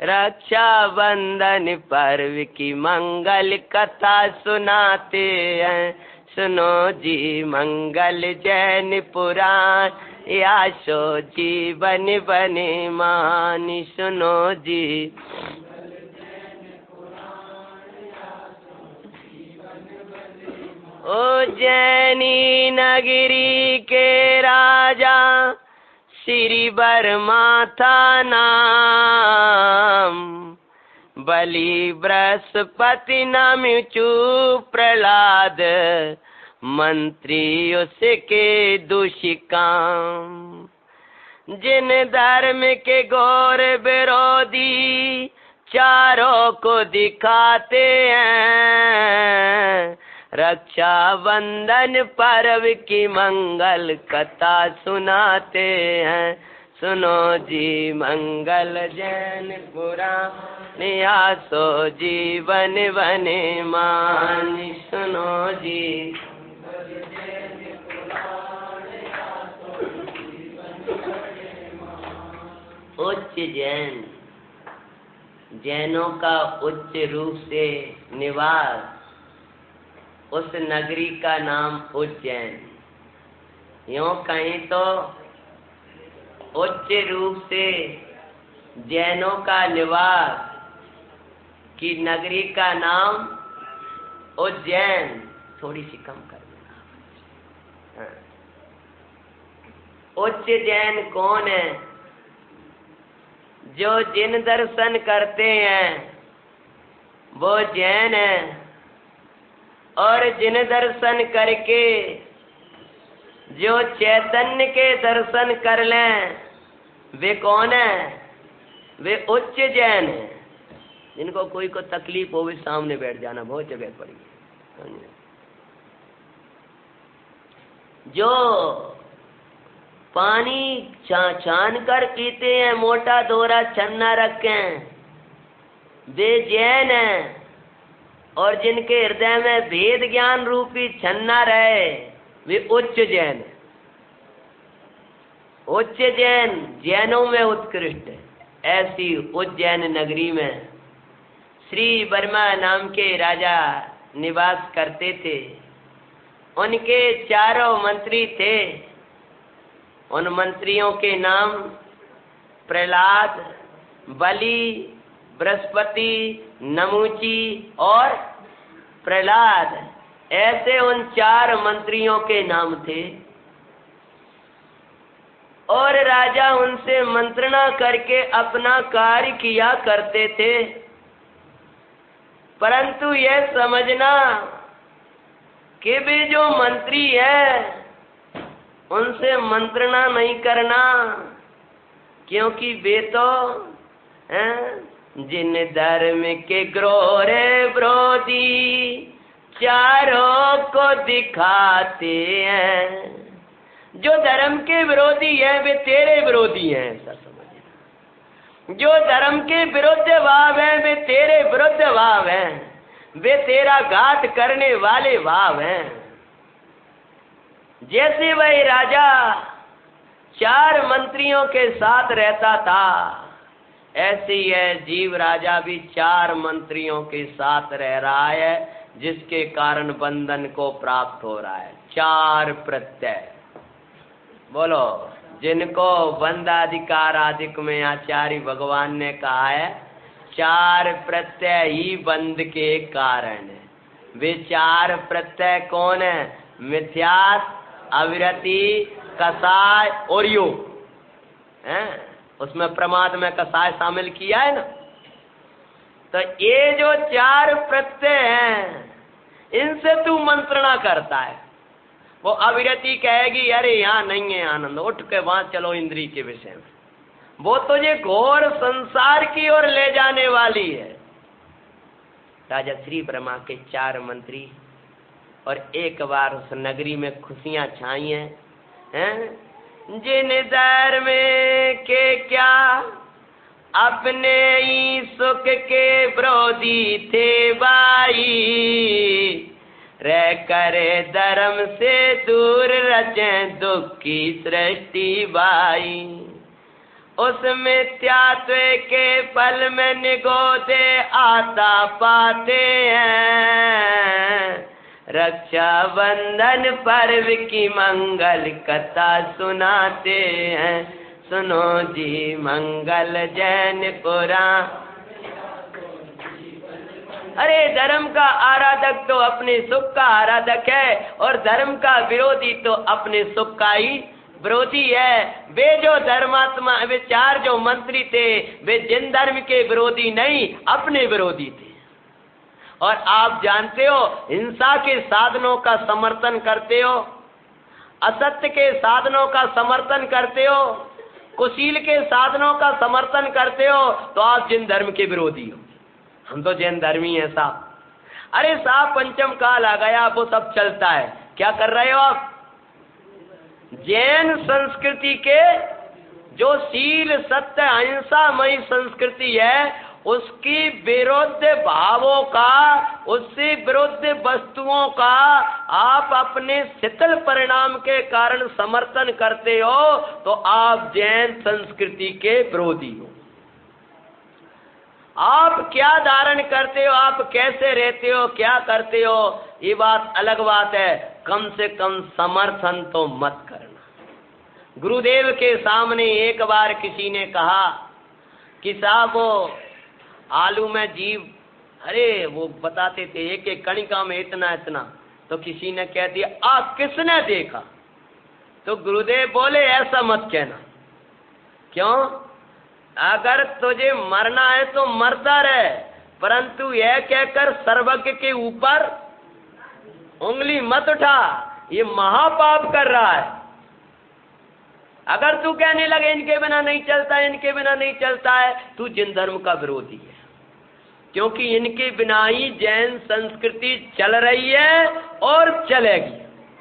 रक्षा बंधन पर्व की मंगल कथा सुनाते हैं। सुनो जी मंगल जैन पुराण, यासो जीवन बने मानी। सुनो जी उज्जैनी नगरी के राजा श्री वर्मा था नाम। बलि बृहस्पति नाम चूप प्रहलाद, मंत्री उसके दूषिकाम। जिन धर्म के घोर विरोधी चारों को दिखाते हैं, रक्षा बंधन पर्व की मंगल कथा सुनाते हैं। सुनो जी मंगल जैन पुराण, यासो जीवन बने मानी। सुनो जी उच्च जैन, जैनों का उच्च रूप से निवास, उस नगरी का नाम उज्जैन। यूं कहीं तो उच्च रूप से जैनों का निवास की नगरी का नाम उज्जैन। थोड़ी सी कम कर देना। उच्च जैन कौन है? जो जिन दर्शन करते हैं वो जैन है, और जिन दर्शन करके जो चैतन्य के दर्शन कर लें वे कौन है? वे उच्च जैन है। जिनको कोई को तकलीफ हो वे सामने बैठ जाना, बहुत जगह पड़ी है। जो पानी छान कर पीते हैं, मोटा दोहरा छन्ना रखें, वे जैन है। और जिनके हृदय में भेद ज्ञान रूपी छन्ना रहे वे उच्च जैन है। उच्च जैन जैनों में उत्कृष्ट है। ऐसी उज्जैन नगरी में श्री वर्मा नाम के राजा निवास करते थे। उनके चारों मंत्री थे। उन मंत्रियों के नाम प्रहलाद, बलि, बृहस्पति, नमूची और प्रहलाद, ऐसे उन 4 मंत्रियों के नाम थे। और राजा उनसे मंत्रणा करके अपना कार्य किया करते थे। परंतु यह समझना कि वे जो मंत्री है उनसे मंत्रणा नहीं करना, क्योंकि वे तो जिन धर्म के घोर विरोधी चारों को दिखाते हैं। जो धर्म के विरोधी हैं वे तेरे विरोधी हैं, ऐसा समझना। जो धर्म के विरुद्ध भाव हैं वे तेरे विरुद्ध भाव हैं, वे तेरा घात करने वाले भाव हैं। जैसे वही राजा 4 मंत्रियों के साथ रहता था, ऐसे ही है जीव राजा भी 4 मंत्रियों के साथ रह रहा है, जिसके कारण बंधन को प्राप्त हो रहा है। 4 प्रत्यय बोलो, जिनको बंधाधिकार आदिक में आचार्य भगवान ने कहा है 4 प्रत्यय ही बंध के कारण है। वे 4 प्रत्यय कौन है? मिथ्यास, अविरति, कसाय और योग है। उसमें प्रमाद में कसाय शामिल किया है ना। तो ये जो 4 प्रत्यय हैं इनसे तू मंत्रणा करता है। वो अविरति कहेगी अरे यहाँ नहीं है आनंद, उठ के वहां चलो इंद्री के विषय में। वो तुझे घोर संसार की ओर ले जाने वाली है। राजा श्री ब्रह्मा के 4 मंत्री, और एक बार उस नगरी में खुशियां छाई हैं। जिन धर्म के क्या अपने ही सुख के विरोधी थे भाई, रह करे धर्म से दूर रचे दुख की सृष्टि भाई। उस मिथ्यात्व के फल में निगोदे आता पाते हैं। रक्षा बंधन पर्व की मंगल कथा सुनाते हैं। सुनो जी मंगल जैन पुराण। अरे धर्म का आराधक तो अपने सुख का आराधक है और धर्म का विरोधी तो अपने सुख का ही विरोधी है। वे जो धर्मात्मा, वे चार जो मंत्री थे, वे जिन धर्म के विरोधी नहीं, अपने विरोधी थे। और आप जानते हो, हिंसा के साधनों का समर्थन करते हो, असत्य के साधनों का समर्थन करते हो, कुशील के साधनों का समर्थन करते हो, तो आप जिन धर्म के विरोधी हो। हम तो जैन धर्मी है साहब। अरे साहब पंचम काल आ गया, वो सब चलता है, क्या कर रहे हो आप? जैन संस्कृति के जो शील सत्य अहिंसामयी संस्कृति है, उसकी विरुद्ध भावों का, उससे विरुद्ध वस्तुओं का आप अपने शिथिल परिणाम के कारण समर्थन करते हो, तो आप जैन संस्कृति के विरोधी हो। आप क्या धारण करते हो, आप कैसे रहते हो, क्या करते हो, ये बात अलग बात है। कम से कम समर्थन तो मत करना। गुरुदेव के सामने एक बार किसी ने कहा कि साहब वो आलू में जीव, अरे वो बताते थे एक एक कणिका में इतना इतना, तो किसी ने कह दिया आ किसने देखा? तो गुरुदेव बोले ऐसा मत कहना। क्यों? अगर तुझे मरना है तो मरता रहे, परंतु यह कहकर सर्वज्ञ के ऊपर उंगली मत उठा, ये महापाप कर रहा है। अगर तू कहने लगे इनके बिना नहीं चलता, इनके बिना नहीं चलता है, तू जिन धर्म का विरोधी है, क्योंकि इनके बिना ही जैन संस्कृति चल रही है और चलेगी।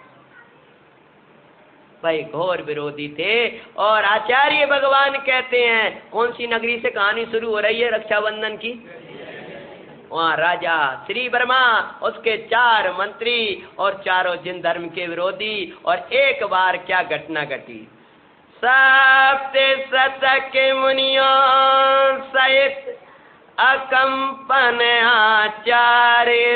भाई घोर विरोधी थे। और आचार्य भगवान कहते हैं, कौन सी नगरी से कहानी शुरू हो रही है रक्षाबंधन की? वहाँ राजा श्री वर्मा, उसके 4 मंत्री और चारों जिन धर्म के विरोधी। और एक बार क्या घटना घटी, सप्ते शतक मुनियों सहित अकंपन आचार्य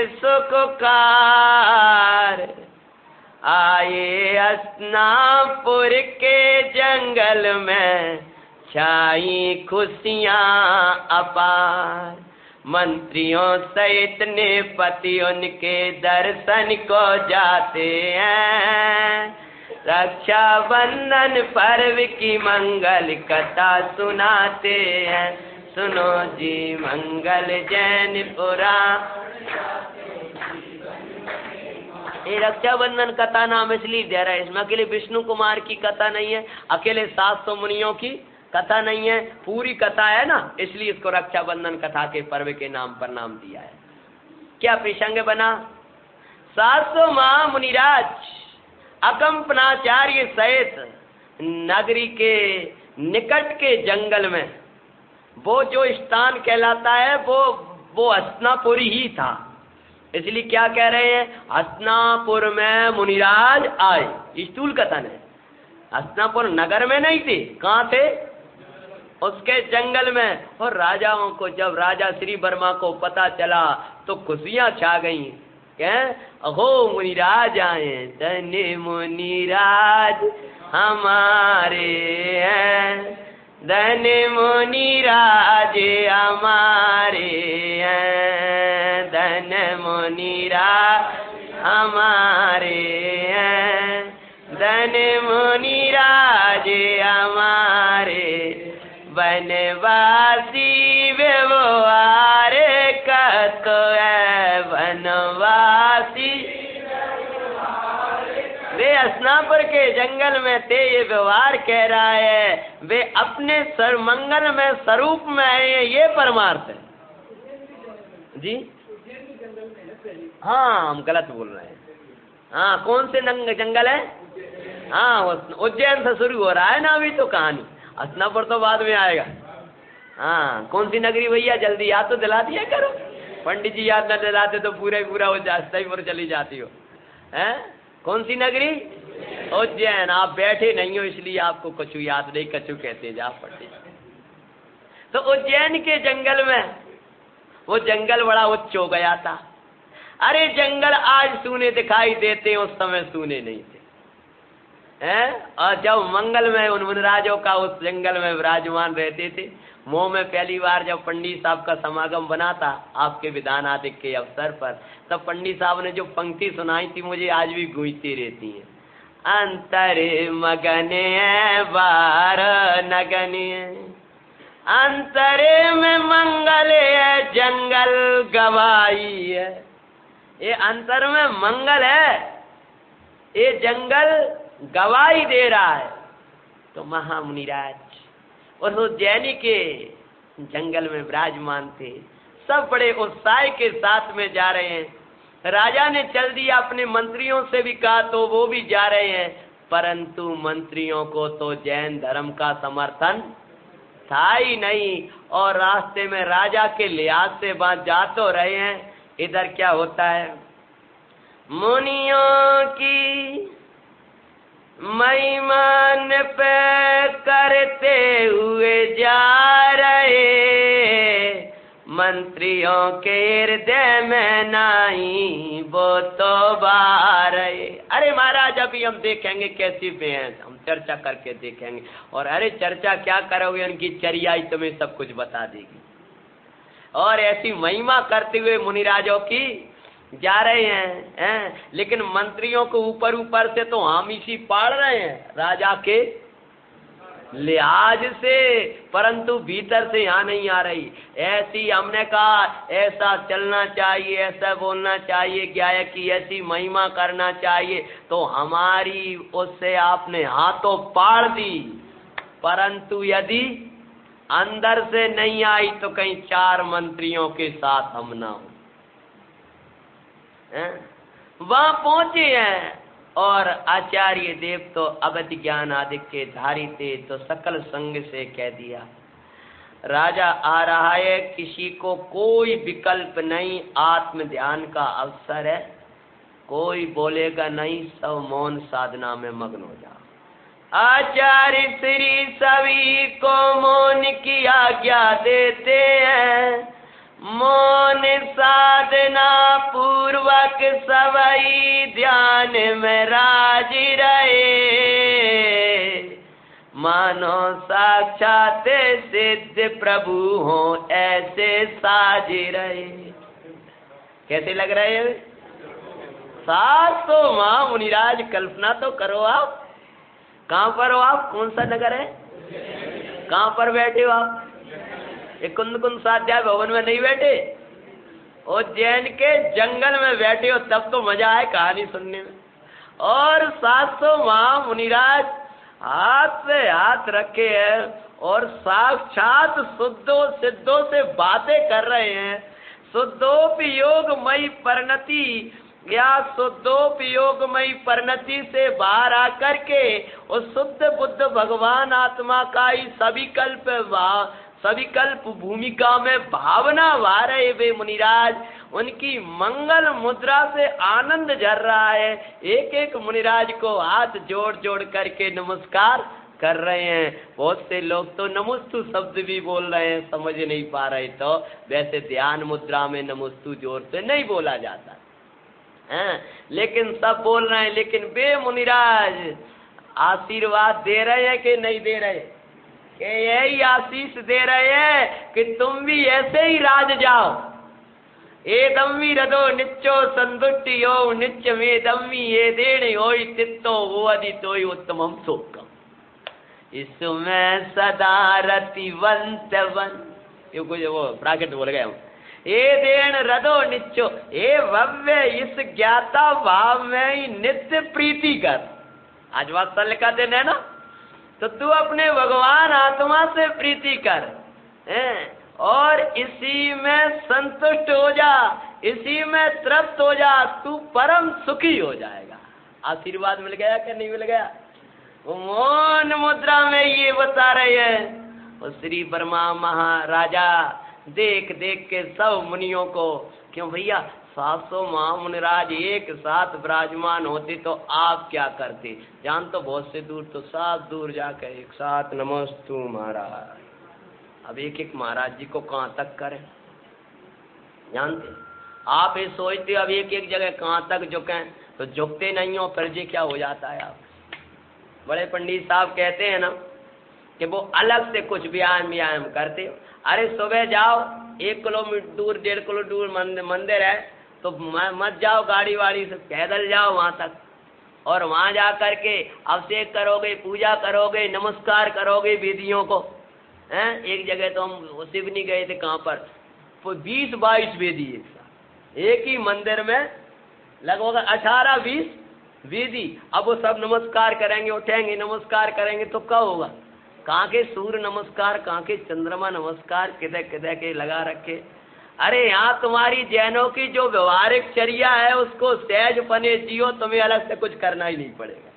सुखकार आए हस्तिनापुर के जंगल में, छाई खुशियाँ अपार। मंत्रियों सहित नेपति उनके दर्शन को जाते हैं। रक्षाबंधन पर्व की मंगल कथा सुनाते हैं। सुनो जी मंगल जैन पुराण। ये रक्षाबंधन कथा नाम इसलिए दे रहा है, इसमें अकेले विष्णु कुमार की कथा नहीं है, अकेले 700 मुनियों की कथा नहीं है, पूरी कथा है ना, इसलिए इसको रक्षाबंधन कथा के पर्व के नाम पर नाम दिया है। क्या प्रसंग बना? 700 महामुनिराज अकंपनाचार्य सहित नगरी के निकट के जंगल में, वो जो स्थान कहलाता है वो हस्तिनापुर ही था, इसलिए क्या कह रहे हैं, हस्तिनापुर में मुनिराज आए। स्थूल कथन है, हस्तिनापुर नगर में नहीं थे, कहाँ थे? उसके जंगल में। और राजाओं को, जब राजा श्री वर्मा को पता चला तो खुशियां छा गई। क्या? अहो मुनिराज आए, धन्य मुनिराज हमारे हैं, धन्य मुनिराज हमारे हैं, धन्य मुनिराज हमारे हैं, धन्य मुनिराज हमारे। वनवासी व्यवहार कत है, वनवासी वे हस्तिनापुर के जंगल में थे, ये व्यवहार कह रहा है, वे अपने सर्वमंगल में स्वरूप में है, ये परमार्थ है जी। हाँ हम गलत बोल रहे हैं। हाँ कौन से जंगल है? हाँ उज्जैन से शुरू हो रहा है ना अभी तो कहानी, हस्तिनापुर तो बाद में आएगा। हाँ कौन सी नगरी भैया, जल्दी याद तो दिला दिया करो, पंडित जी याद न दिलाते तो पूरा हो जाता ही पर चली जाती हो। हैं कौन सी नगरी? उज्जैन। आप बैठे नहीं हो इसलिए आपको कछु याद नहीं, कछु कहते जा पंडित। तो उज्जैन के जंगल में, वो जंगल बड़ा उच्च हो गया था। अरे जंगल आज सूने दिखाई देते, उस समय सूने नहीं थे हैं। और जब मंगलमय उन मुनिराजों का उस जंगल में विराजमान रहते थे, मोह में पहली बार जब पंडित साहब का समागम बना था आपके विधान आदि के अवसर पर, तब पंडित साहब ने जो पंक्ति सुनाई थी मुझे आज भी गूंजती रहती है। अंतर मगने बार नगने, अंतरे में मंगल है जंगल गवाई है। ये अंतर में मंगल है, ये जंगल गवाही दे रहा है। तो महामुनिराज और उज्जैनी के जंगल में विराजमान थे, सब बड़े उत्साह के साथ में जा रहे हैं। राजा ने चल दिया, अपने मंत्रियों से भी कहा तो वो भी जा रहे हैं, परंतु मंत्रियों को तो जैन धर्म का समर्थन था ही नहीं। और रास्ते में राजा के लिहाज से वहां जा तो रहे हैं, इधर क्या होता है, मुनियों की महिमान पे करते हुए जा रहे, मंत्रियों के हृदय में नहीं वो तो बार रहे। अरे महाराज अभी हम देखेंगे कैसी पे हैं, हम चर्चा करके देखेंगे। और अरे चर्चा क्या करोगे, उनकी चर्या ही तुम्हें सब कुछ बता देगी। और ऐसी महिमा करते हुए मुनिराजों की जा रहे हैं, लेकिन मंत्रियों को ऊपर ऊपर से तो हम इसी पाड़ रहे हैं राजा के लिहाज से, परंतु भीतर से यहाँ नहीं आ रही। ऐसी हमने कहा ऐसा चलना चाहिए, ऐसा बोलना चाहिए, क्या है कि ऐसी महिमा करना चाहिए, तो हमारी उससे आपने हाथों पाड़ दी। परंतु यदि अंदर से नहीं आई तो कहीं चार मंत्रियों के साथ हम ना हो। वहां पहुंचे हैं और आचार्य देव तो अवधि ज्ञान आदि के धारी थे, तो सकल संग से कह दिया राजा आ रहा है, किसी को कोई विकल्प नहीं, आत्म ध्यान का अवसर है, कोई बोलेगा नहीं, सब मौन साधना में मग्न हो जाओ। आचार्य श्री सभी को मौन की आज्ञा देते हैं, मौन साधना पूर्वक सवई ध्यान में राजी रहे, मानो साक्षात सिद्ध प्रभु हो ऐसे साजी रहे। कैसे लग रहे हैं? 700 माह मुनिराज, कल्पना तो करो आप। कहाँ पर हो आप? कौन सा नगर है? कहाँ पर बैठे हो आप? एक कुंद कुंद स्वाध्याय भवन में नहीं बैठे, उज्जैन के जंगल में बैठे हो, तब तो मजा है कहानी सुनने में। और 700 माह मुनिराज हाथ से हाथ रखे हैं और साक्षात शुद्धों सिद्धों से बातें कर रहे हैं। शुद्धोपयोगमयी परिणति या शुद्धोपयोगमयी परिणति से बाहर आकर के उस शुद्ध बुद्ध भगवान आत्मा का ही सविकल्प भूमिका में भावना वा रहे वे मुनिराज, उनकी मंगल मुद्रा से आनंद झर रहा है। एक एक मुनिराज को हाथ जोड़ जोड़ करके नमस्कार कर रहे हैं। बहुत से लोग तो नमस्तु शब्द भी बोल रहे हैं, समझ नहीं पा रहे, तो वैसे ध्यान मुद्रा में नमस्तु जोर से नहीं बोला जाता है, लेकिन सब बोल रहे हैं। लेकिन वे मुनिराज आशीर्वाद दे रहे हैं कि नहीं दे रहे? कि यही आशीष दे रहे हैं कि तुम भी ऐसे ही राज जाओ। ए दम्मी रदो निच्चो संदुट्टी हो निच्च में दम्मी ये देने हो तित्तो वो अदितो उत्तमम सोकम, इसमें सदा रतिवंत वन, ये कुछ वो प्राकृत बोल गए हम। ए देन रदो निच्चो, ए भव्य इस ज्ञाता भाव में ही नित्य प्रीति कर। आज वात्सल्य का दिन है ना, तो तू अपने भगवान आत्मा से प्रीति कर और इसी में संतुष्ट हो जा, इसी में तृप्त हो जा, तू परम सुखी हो जाएगा। आशीर्वाद मिल गया कि नहीं मिल गया? वो मौन मुद्रा में ये बता रहे हैं। और श्री ब्रह्मा महाराजा देख देख के सब मुनियों को, क्यों भैया 700 महामुनिराज एक साथ विराजमान होते तो आप क्या करते? जान तो बहुत से दूर, तो साथ दूर जाकर एक साथ नमस्तु महाराज, अब एक एक महाराज जी को कहाँ तक करें, जानते आप ये सोचते अब एक एक जगह कहाँ तक झुकें, तो झुकते नहीं हो, फिर जी क्या हो जाता है। आप बड़े पंडित साहब कहते हैं ना कि वो अलग से कुछ व्यायाम करते हो। अरे सुबह जाओ 1 किलोमीटर दूर 1.5 किलोमीटर दूर मंदिर है, तो मत जाओ गाड़ी वाड़ी से, पैदल जाओ वहां तक, और वहां जा करके अभिषेक करोगे, पूजा करोगे, नमस्कार करोगे विधियों को। हैं एक जगह तो हम शिवनी गए थे, कहाँ पर 20-22 वेदी एक ही मंदिर में, लगभग 18-20 वेदी। अब वो सब नमस्कार करेंगे, उठेंगे नमस्कार करेंगे तो क्या होगा। कहाँ के सूर्य नमस्कार, कहाँ के चंद्रमा नमस्कार, किधर किधर के लगा रखे। अरे यहाँ तुम्हारी जैनों की जो व्यवहारिक चर्या है उसको सहज पने जियो, तुम्हें अलग से कुछ करना ही नहीं पड़ेगा।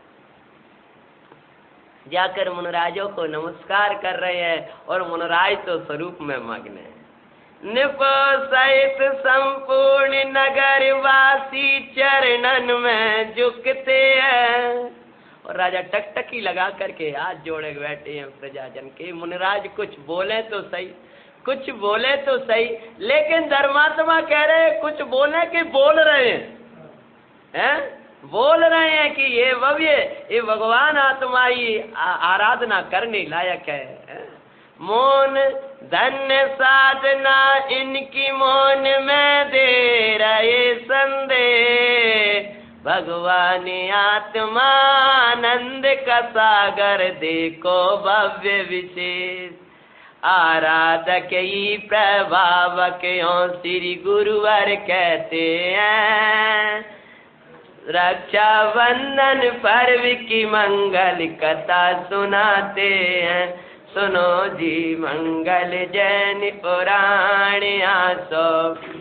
जाकर मुनराजों को नमस्कार कर रहे हैं, और मुनराज तो स्वरूप में मग्न है। निप सहित संपूर्ण नगर वासी चरणन में झुकते हैं, और राजा टकटकी लगा करके हाथ जोड़े बैठे हैं प्रजाजन के। मुनिराज कुछ बोले तो सही, कुछ बोले तो सही, लेकिन धर्मात्मा कह रहे हैं कुछ बोले कि बोल रहे हैं बोल रहे हैं कि ये भव्य, ये भगवान तुम्हारी आराधना करने लायक है। मौन धन्य साधना इनकी, मौन में दे रहे संदेश, भगवान आत्मानंद का सागर देखो भव्य विशेष, आराधक ही प्रभावक श्री गुरुवर कहते हैं, रक्षा बंधन पर्व की मंगल कथा सुनाते हैं, सुनो जी मंगल जैन पुराण आसो,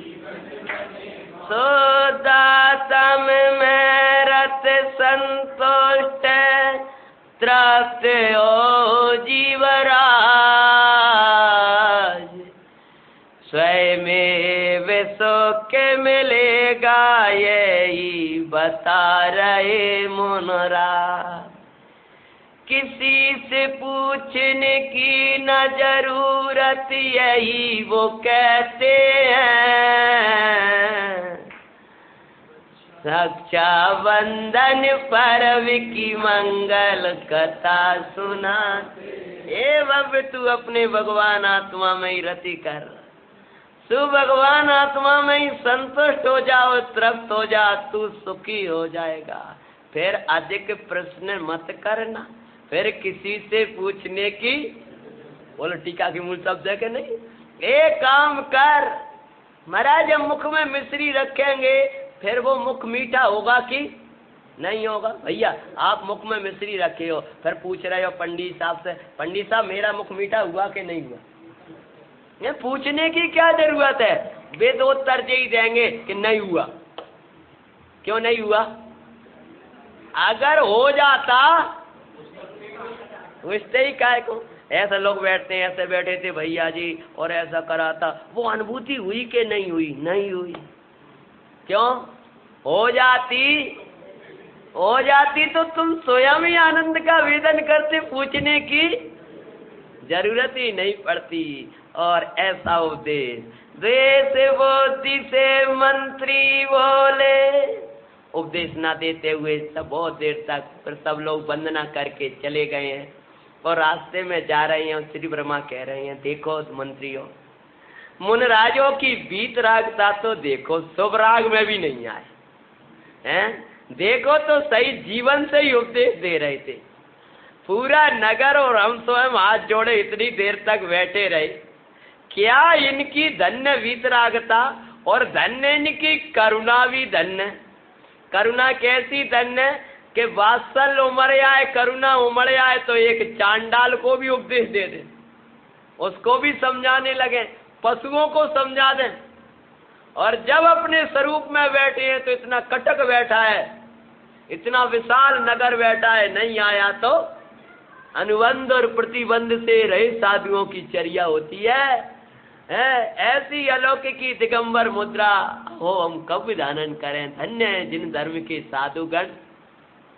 सोदातम में रत संतुष्ट तृप्त हो जीवराज, स्वयं सुख मिलेगा यही बता रहे मुनराज, किसी से पूछने की न जरूरत यही वो कहते हैं, रक्षा बंधन पर्व की मंगल कथा सुना। ए बाबे तू अपने भगवान आत्मा में ही रति कर, तू भगवान आत्मा में ही संतुष्ट हो जाओ, तृप्त हो जा, तू सुखी हो जाएगा। फिर अधिक प्रश्न मत करना, फिर किसी से पूछने की, बोलो टीका की मूल शब्द है कि नहीं। एक काम कर महाराज, हम मुख में मिश्री रखेंगे, फिर वो मुख मीठा होगा कि नहीं होगा। भैया आप मुख में मिश्री रखे हो, फिर पूछ रहे हो पंडित साहब से, पंडित साहब मेरा मुख मीठा हुआ कि नहीं हुआ। ये पूछने की क्या जरूरत है, वे दो उत्तर दे ही देंगे कि नहीं हुआ। क्यों नहीं हुआ? अगर हो जाता पूछते ही काय को। ऐसे लोग बैठते हैं, ऐसे बैठे थे भैया जी और ऐसा करा था, वो अनुभूति हुई कि नहीं हुई? नहीं हुई। क्यों? हो जाती तो तुम स्वयं ही आनंद का वेदन करते, पूछने की जरूरत ही नहीं पड़ती। और ऐसा उपदेश देश बुद्धि से मंत्री बोले, उपदेश ना देते हुए सब बहुत देर तक, फिर सब लोग वंदना करके चले गए हैं। और रास्ते में जा रहे हैं, श्री ब्रह्मा कह रहे हैं, देखो मंत्रियों, मुनराजों की वीतरागता तो देखो, शुभ राग में भी नहीं आए हैं। देखो तो सही, जीवन से ही उपदेश दे रहे थे। पूरा नगर और हम स्वयं हाथ जोड़े इतनी देर तक बैठे रहे। क्या इनकी धन्य वीतरागता, और धन्य इनकी करुणा भी धन्य। करुणा कैसी धन्य कि वात्सल्य उमड़ आए, करुणा उमड़ आए तो एक चांडाल को भी उपदेश दे दे, उसको भी समझाने लगे, पशुओं को समझा दें। और जब अपने स्वरूप में बैठे हैं तो इतना कटक बैठा है, इतना विशाल नगर बैठा है, नहीं आया तो अनुबंध और प्रतिबंध से रहे साधुओं की चर्या होती है। ऐसी अलौकिकी दिगंबर मुद्रा हो हम कब विधानन करें। धन्य है जिन धर्म के साधुगण,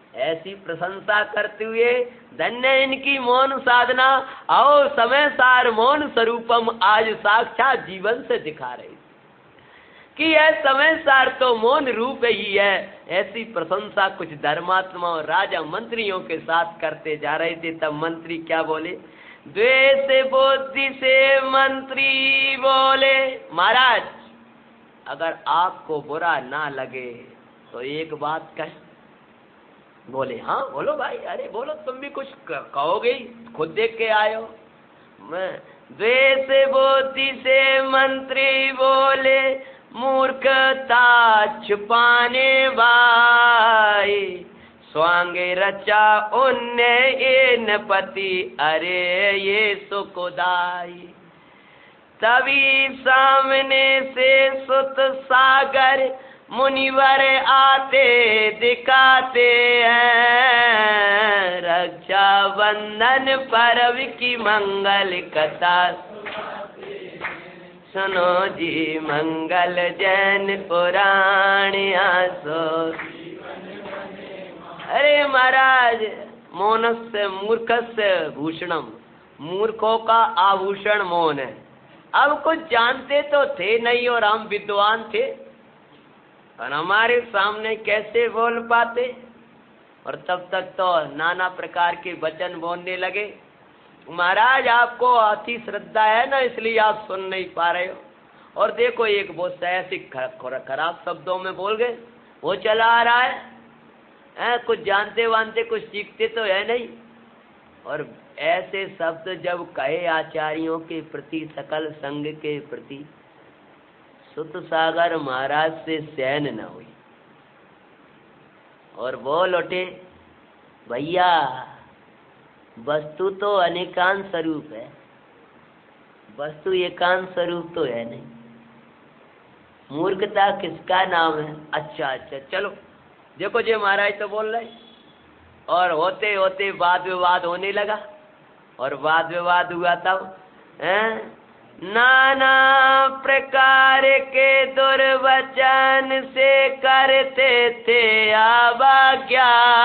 ऐसी प्रशंसा करते हुए धन्य इनकी मौन साधना, आओ समय सार मौन स्वरूपम आज साक्षात जीवन से दिखा रहे कि यह समय सार तो मौन रूप ही है। ऐसी प्रशंसा कुछ धर्मात्मा और राजा मंत्रियों के साथ करते जा रहे थे। तब मंत्री क्या बोले, द्वेष बुद्धि से मंत्री बोले, महाराज अगर आपको बुरा ना लगे तो एक बात कह। बोले हाँ बोलो भाई, अरे बोलो, तुम भी कुछ कहोगे, खुद देख के आए हो। मैं द्वेष बुद्धि से मंत्री बोले, मूर्खता छुपाने भाई, स्वांगे रचा उन्ने इन पति, अरे ये सुखदाई। तभी सामने से सुत सागर मुनिवर आते दिखाते हैं, रक्षा बंधन पर्व की मंगल कथा सुनो जी, मंगल जैन पुराण आसो। अरे महाराज, मौनस्य मूर्खस्य भूषणम, मूर्खों का आभूषण मौन है। अब कुछ जानते तो थे नहीं और हम विद्वान थे, और हमारे सामने कैसे बोल पाते। और तब तक तो नाना प्रकार के वचन बोलने लगे। महाराज आपको अति श्रद्धा है ना, इसलिए आप सुन नहीं पा रहे हो। और देखो एक वो ऐसे खराब शब्दों में बोल गए, वो चला आ रहा है, कुछ जानते वानते कुछ सीखते तो है नहीं। और ऐसे शब्द जब कहे आचार्यों के प्रति, सकल संघ के प्रति, सुत सागर महाराज से सहन न हुई और बोल उठे, भैया वस्तु तो अनेकांत स्वरूप है, वस्तु एकांत स्वरूप तो है नहीं। मूर्खता किसका नाम है? अच्छा चलो देखो जी, महाराज तो बोल रहे। और होते होते वाद विवाद होने लगा। और वाद विवाद हुआ तब नाना प्रकार के दुर्वचन से करते थे अवज्ञा,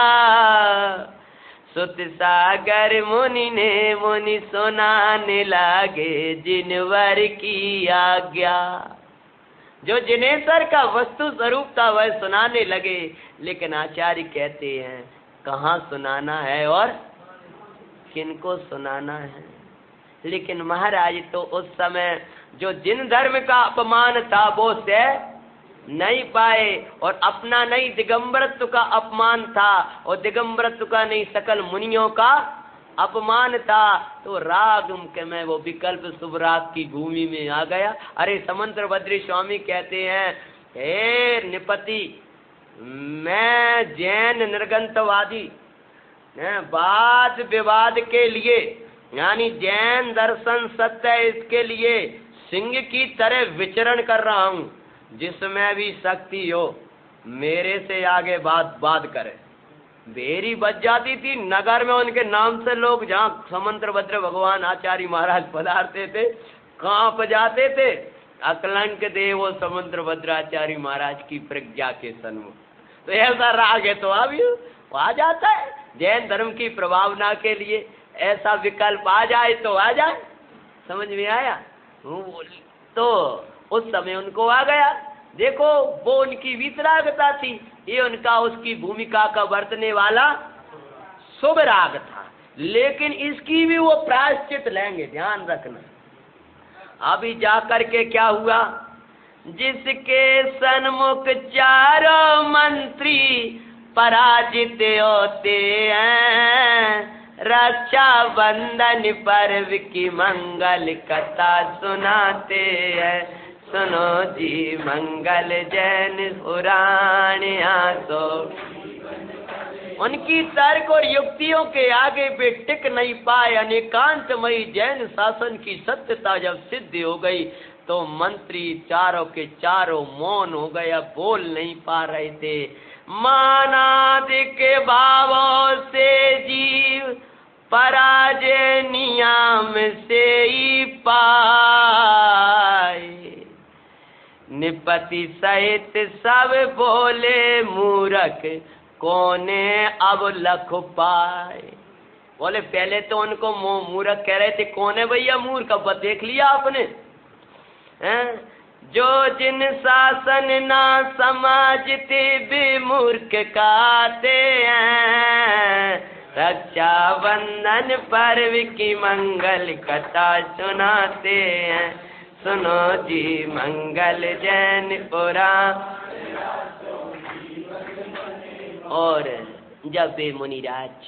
सुत सागर मुनि ने मुनि सुनाने लगे जिनवर की आज्ञा। जो जिनेश्वर का वस्तु स्वरूप था वह सुनाने लगे, लेकिन आचार्य कहते हैं कहाँ सुनाना है और किनको सुनाना है। लेकिन महाराज तो उस समय जो जिन धर्म का अपमान था वो सह नहीं पाए, और अपना नहीं दिगंबरत्व का अपमान था, और दिगंबरत्व का नहीं सकल मुनियों का अपमान था। तो राग के में वो विकल्प शुभ राग की भूमि में आ गया। अरे समंत्र भद्री स्वामी कहते हैं, हे निपति, मैं जैन निर्गंतवादी वाद विवाद के लिए, यानी जैन दर्शन सत्य है, इसके लिए सिंह की तरह विचरण कर रहा हूँ। जिसमें भी शक्ति हो मेरे से आगे बात करे। बेरी बच जाती थी नगर में उनके नाम से, लोग जहाँ समंत्र भद्र भगवान आचार्य महाराज पधारते थे कांप जाते थे। अकलंक देव समंत्र भद्राचार्य महाराज की प्रज्ञा के सन्मुख। तो ऐसा राग है तो अभी आ जाता है। जैन धर्म की प्रभावना के लिए ऐसा विकल्प आ जाए तो आ जाए। समझ में आया? तो उस समय उनको आ गया। देखो वो उनकी वितरागता थी, ये उनका उसकी भूमिका का बरतने वाला शुभ राग था। लेकिन इसकी भी वो प्रायश्चित लेंगे, ध्यान रखना। अभी जाकर के क्या हुआ, जिसके सन्मुख चारों मंत्री पराजित होते हैं, रक्षा बंधन पर्व की मंगल कथा सुनाते हैं। सुनो जी मंगल जैन पुराण आसो। उनकी तर्क और युक्तियों के आगे भी टिक नहीं पाए। अनेकांतमयी जैन शासन की सत्यता जब सिद्ध हो गई तो मंत्री चारों के चारों मौन हो गए, अब बोल नहीं पा रहे थे। मानादि के भावों से जीव पराजय नियम से ही पाए। निपति सहित सब बोले मूर्ख कोने अब लख पाए। बोले पहले तो उनको मूर्ख कह रहे थे, कौन है भैया मूर्ख, अब देख लिया आपने हैं? जो जिन शासन ना समाज ते बेमूर्ख काते हैं, रक्षा बंधन पर्व की मंगल कथा सुनाते हैं। सुनो जी मंगल जैन पुराण। और जब वे मुनिराज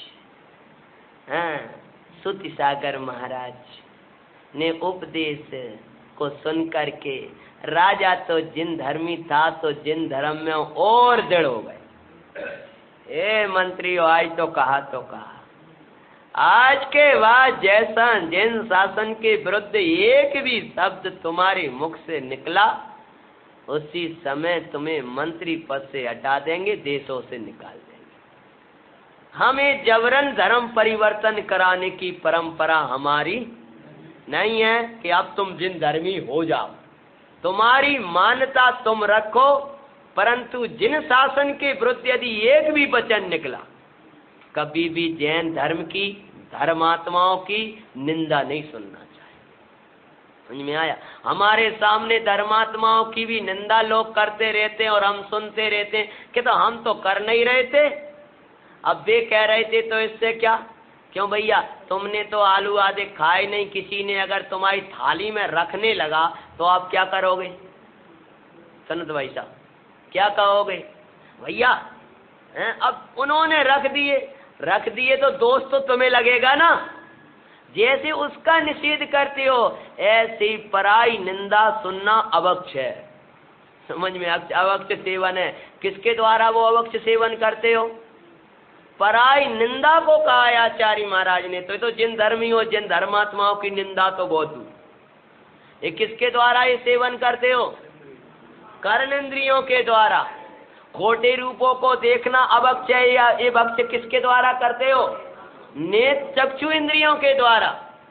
सुति सागर महाराज ने उपदेश को सुन करके, राजा तो जिन धर्मी था तो जिन धर्म में और दृढ़ हो गए। ए मंत्रियों, आज तो कहा आज के बाद जैसा जिन शासन के विरुद्ध एक भी शब्द तुम्हारे मुख से निकला, उसी समय तुम्हें मंत्री पद से हटा देंगे, देशों से निकाल देंगे। हमें जबरन धर्म परिवर्तन कराने की परंपरा हमारी नहीं है कि अब तुम जिन धर्मी हो जाओ, तुम्हारी मान्यता तुम रखो, परंतु जिन शासन के विरुद्ध यदि एक भी वचन निकला, कभी भी जैन धर्म की, धर्मात्माओं की निंदा नहीं सुनना चाहिए। समझ में आया? हमारे सामने धर्मात्माओं की भी निंदा लोग करते रहते हैं और हम सुनते रहते हैं कि तो हम तो कर नहीं रहे थे, अब वे कह रहे थे तो इससे क्या। क्यों भैया, तुमने तो आलू आदि खाए नहीं, किसी ने अगर तुम्हारी थाली में रखने लगा तो आप क्या करोगे? सनत भाई साहब क्या कहोगे? भैया अब उन्होंने रख दिए तो दोष तो तुम्हें लगेगा ना। जैसे उसका निषेध करते हो, ऐसी पराई निंदा सुनना अवक्ष है। समझ में? अवक्ष सेवन है। किसके द्वारा वो अवक्ष सेवन करते हो? पराई निंदा को कहा आचार्य महाराज ने। तो जिन धर्मी हो, जिन धर्मात्माओं की निंदा तो बहुत दूर। ये किसके द्वारा ये सेवन करते हो? कर्मेंद्रियों के द्वारा। खोटे रूपों को देखना अवक्ष है, या ये भक्ष किसके द्वारा करते हो? नेत्र चक्षु इंद्रियों के द्वारा।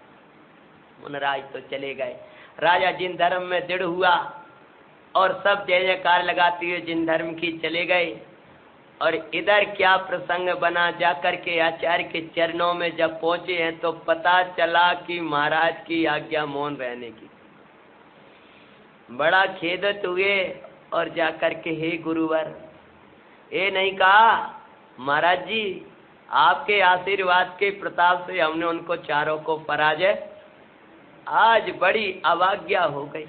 मुनराज तो चले गए। राजा जिन धर्म में दृढ़ हुआ और सब जय जयकार लगाते हुए जिन धर्म की चले गए। और इधर क्या प्रसंग बना, जाकर के आचार्य के चरणों में जब पहुंचे हैं तो पता चला कि महाराज की आज्ञा मौन रहने की। बड़ा खेदित हुए और जाकर के हे गुरुवर, ये नहीं कहा महाराज जी आपके आशीर्वाद के प्रताप से हमने उनको चारों को पराजय, आज बड़ी अवज्ञा हो गई,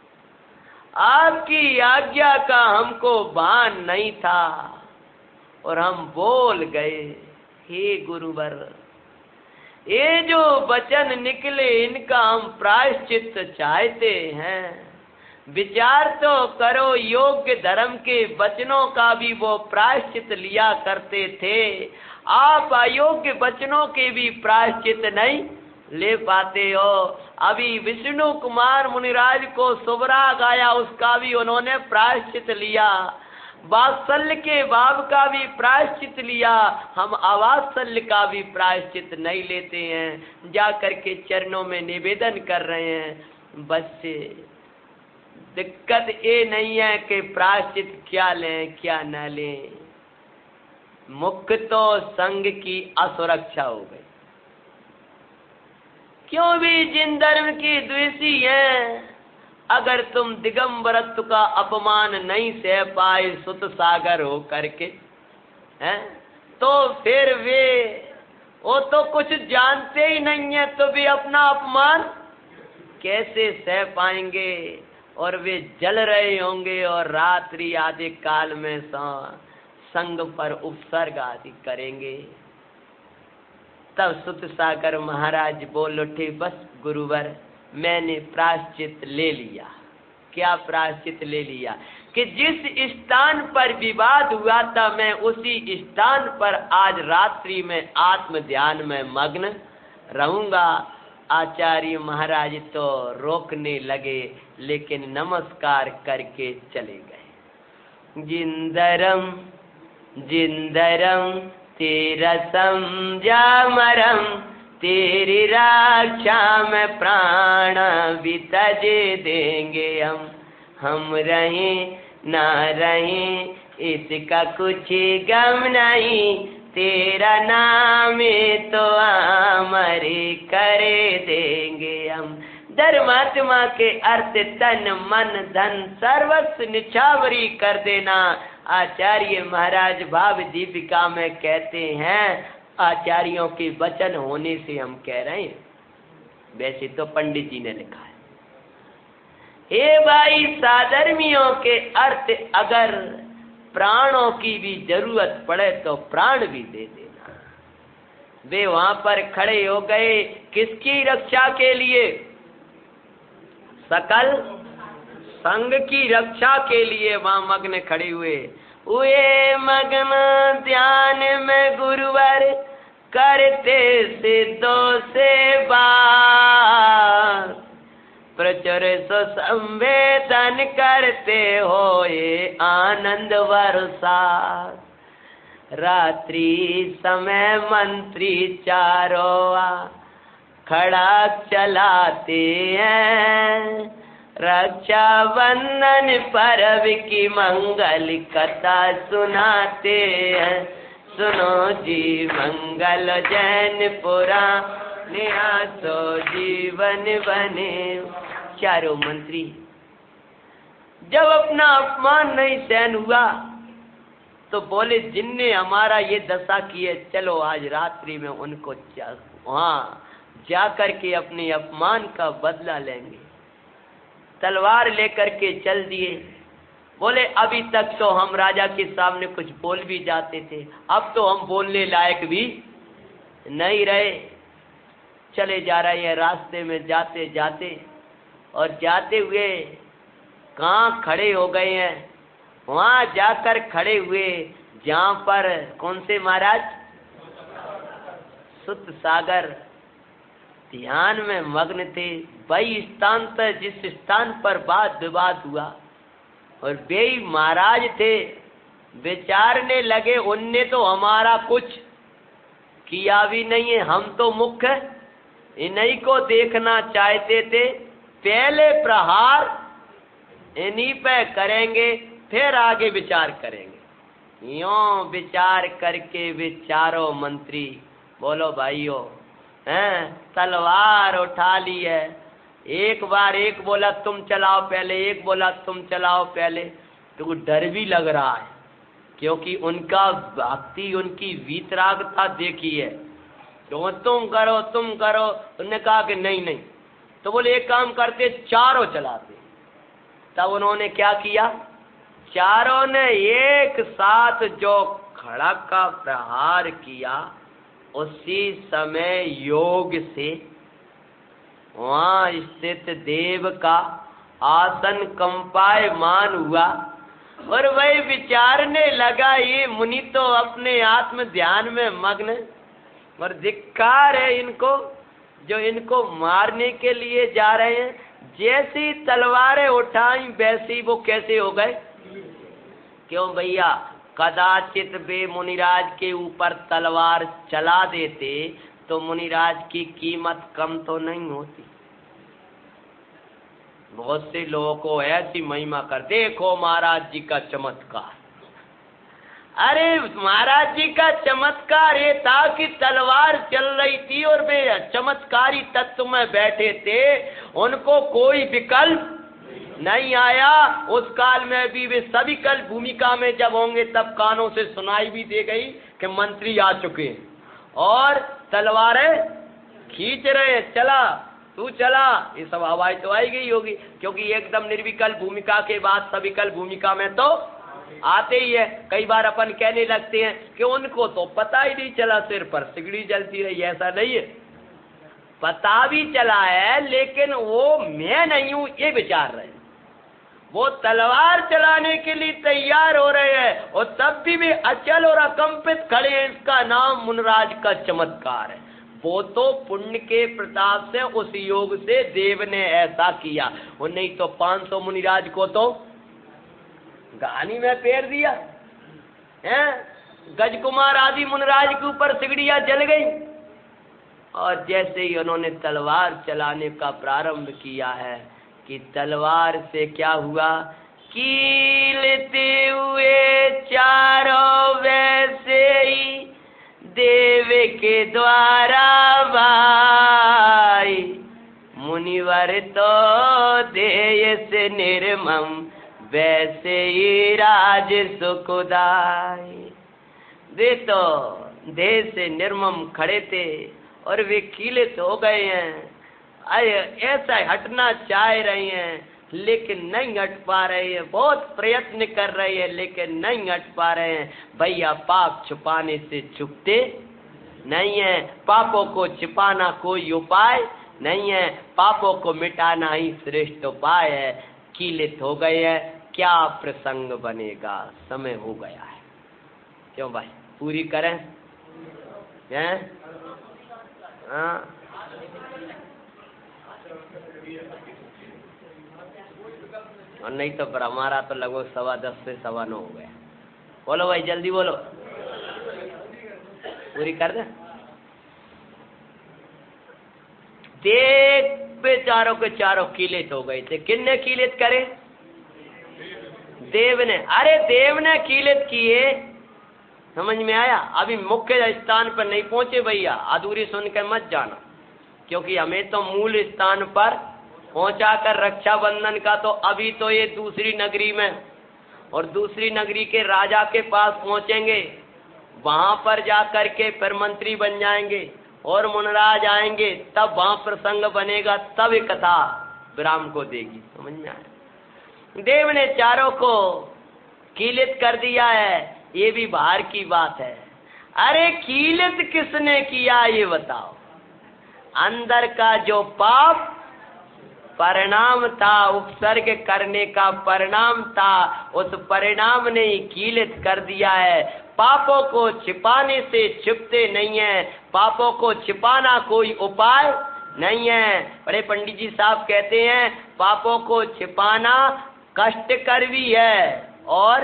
आपकी आज्ञा का हमको भान नहीं था और हम बोल गए। हे गुरुवर, ये जो वचन निकले इनका हम प्रायश्चित चाहते हैं। विचार तो करो, योग्य धर्म के वचनों का भी वो प्रायश्चित लिया करते थे, आप अयोग्य वचनों के भी प्रायश्चित नहीं ले पाते हो। अभी विष्णु कुमार मुनिराज को सुबराग आया, उसका भी उन्होंने प्रायश्चित लिया। वात्सल्य के भाव का भी प्रायश्चित लिया, हम अवात्सल्य का भी प्रायश्चित नहीं लेते हैं। जाकर के चरणों में निवेदन कर रहे हैं। बस दिक्कत ये नहीं है कि प्रायश्चित क्या लें क्या न लें, मुख्य तो संघ की असुरक्षा हो गई। क्यों भी जिन धर्म की द्वेषी हैं, अगर तुम दिगंबरत्व का अपमान नहीं सह पाए सुत सागर हो करके हैं, तो फिर वो तो कुछ जानते ही नहीं है, तो भी अपना अपमान कैसे सह पाएंगे। और वे जल रहे होंगे और रात्रि आदि काल में संग पर उपसर्ग आदि करेंगे। तब सुत सागर महाराज बोल उठे, बस गुरुवर मैंने प्रायश्चित ले लिया। क्या प्रायश्चित ले लिया? कि जिस स्थान पर विवाद हुआ था मैं उसी स्थान पर आज रात्रि में आत्म ध्यान में मग्न रहूंगा। आचार्य महाराज तो रोकने लगे, लेकिन नमस्कार करके चले गए। जिंदरम जिंदरम तेरसम जामरम, तेरी रक्षा में प्राण भी तज देंगे हम रहें ना रहें इसका कुछ गम नहीं, तेरा नाम तो अमर करे देंगे हम। धर्मात्मा के अर्थ तन मन धन सर्वस्व निछावरी कर देना। आचार्य महाराज भाव दीपिका में कहते हैं, आचार्यों के वचन होने से हम कह रहे हैं, वैसे तो पंडित जी ने लिखा है। हे भाई साधर्मियों के अर्थ, अगर प्राणों की भी जरूरत पड़े तो प्राण भी दे देना। वे वहां पर खड़े हो गए किसकी रक्षा के लिए? सकल संघ की रक्षा के लिए वहां मग्न खड़े हुए मग्न ध्यान में गुरुवर करते सिद्धों से बात, प्रचुर संवेदन करते होए आनंद वर्षा। रात्रि समय मंत्री चारों खड़ा चलाते हैं, रक्षा बंधन पर्व की मंगल कथा सुनाते हैं। सुनो जी मंगल जैन पुराण आसो जीवन बने। चारों मंत्री जब अपना अपमान नहीं सहन हुआ तो बोले, जिनने हमारा ये दशा की है, चलो आज रात्रि में उनको वहाँ जाकर के अपने अपमान का बदला लेंगे। तलवार लेकर के चल दिए। बोले अभी तक तो हम राजा के सामने कुछ बोल भी जाते थे, अब तो हम बोलने लायक भी नहीं रहे। चले जा रहे हैं, रास्ते में जाते जाते और जाते हुए कहाँ खड़े हो गए हैं? वहां जाकर खड़े हुए जहाँ पर कौन से महाराज? सुत सागर ध्यान में मग्न थे। वही स्थान था जिस स्थान पर वाद विवाद हुआ और वे महाराज थे। विचारने लगे, उनने तो हमारा कुछ किया भी नहीं है, हम तो मुख्य इन्हीं को देखना चाहते थे। पहले प्रहार इन्हीं पे करेंगे, फिर आगे विचार करेंगे। यूं विचार करके विचारो मंत्री, बोलो भाइयों, हैं तलवार उठा ली है। एक बार एक बोला तुम चलाओ पहले, एक बोला तुम चलाओ पहले, तो डर भी लग रहा है क्योंकि उनका भक्ति, उनकी वीतरागता देखी है। तो तुम करो तुम करो, उन्होंने कहा कि नहीं नहीं, तो बोले एक काम करते, चारों चलाते। तब उन्होंने क्या किया? चारों ने एक साथ जो खड़क का प्रहार किया, उसी समय योग से वहां स्थित देव का आसन कंपायमान हुआ और वही विचारने लगा, ये मुनि तो अपने आत्म ध्यान में मग्न, और धिक्कार है इनको जो इनको मारने के लिए जा रहे हैं। जैसी तलवारें उठाई वैसी वो कैसे हो गए? क्यों भैया, कदाचित वे मुनिराज के ऊपर तलवार चला देते तो मुनिराज की कीमत कम तो नहीं होती। बहुत से लोगों को ऐसी महिमा कर, देखो महाराज जी का चमत्कार। अरे महाराज जी का चमत्कार ये था कि तलवार चल रही थी और वे चमत्कारी तत्व में बैठे थे, उनको कोई विकल्प नहीं आया। उस काल में भी वे सभी कल भूमिका में जब होंगे तब कानों से सुनाई भी दे गई कि मंत्री आ चुके हैं और तलवारें खींच रहे हैं, चला तू चला, ये सब आवाज तो आई गई होगी क्योंकि एकदम निर्विकल्प भूमिका के बाद सविकल्प भूमिका में तो आते ही है। कई बार अपन कहने लगते हैं कि उनको तो पता ही नहीं चला, सिर पर सिगड़ी जलती रही। ऐसा नहीं है, पता भी चला है लेकिन वो मैं नहीं हूं ये विचार रहे। वो तलवार चलाने के लिए तैयार हो रहे हैं और तब भी वे अचल और अकंपित खड़े हैं। इसका नाम मुनिराज का चमत्कार है। वो तो पुण्य के प्रताप से, उस योग से देव ने ऐसा किया। वो नहीं तो 500 मुनिराज को तो गानी में फेर दिया है। गजकुमार आदि मुनिराज के ऊपर सिगड़ियां जल गई और जैसे ही उन्होंने तलवार चलाने का प्रारंभ किया है कि तलवार से क्या हुआ, कीलते हुए चारों वैसे ही देव के द्वारा भाई, मुनिवर तो देय से निर्मम वैसे ही राज सुखदाई। वे तो देह से निर्मम खड़े थे और वे कीलित हो गए हैं। ऐसा हटना चाह रहे हैं लेकिन नहीं हट पा रहे हैं, बहुत प्रयत्न कर रहे हैं लेकिन नहीं हट पा रहे हैं। भैया पाप छुपाने से छुपते नहीं है, पापों को छिपाना कोई उपाय नहीं है, पापों को मिटाना ही श्रेष्ठ उपाय है। कीलित हो गए हैं, क्या प्रसंग बनेगा, समय हो गया है। क्यों भाई, पूरी करें हैं? हाँ, और नहीं तो पर हमारा तो लगभग 10:15 से 9:15 हो गया। बोलो भाई, जल्दी बोलो, पूरी कर दे। देख बेचारों के चारों कीलित हो गए थे। किसने कीलित करे? देव ने। अरे देव ने कीलित किए, समझ में आया? अभी मुख्य स्थान पर नहीं पहुंचे भैया, अधूरी सुन के मत जाना, क्योंकि हमें तो मूल स्थान पर पहुंचाकर रक्षाबंधन का तो अभी तो ये दूसरी नगरी में, और दूसरी नगरी के राजा के पास पहुंचेंगे, वहां पर जा करके फिर मंत्री बन जाएंगे और मुनराज आएंगे, तब वहां प्रसंग बनेगा, तब ये कथा विराम को देगी। समझ में आया? देव ने चारों को कीलित कर दिया है, ये भी बाहर की बात है। अरे कीलित किसने किया ये बताओ? अंदर का जो पाप परिणाम था, उपसर्ग करने का परिणाम था, उस परिणाम ने ही कीलित कर दिया है। पापों को छिपाने से छिपते नहीं है, पापों को छिपाना कोई उपाय नहीं है। बड़े पंडित जी साहब कहते हैं पापों को छिपाना कष्टकर भी है और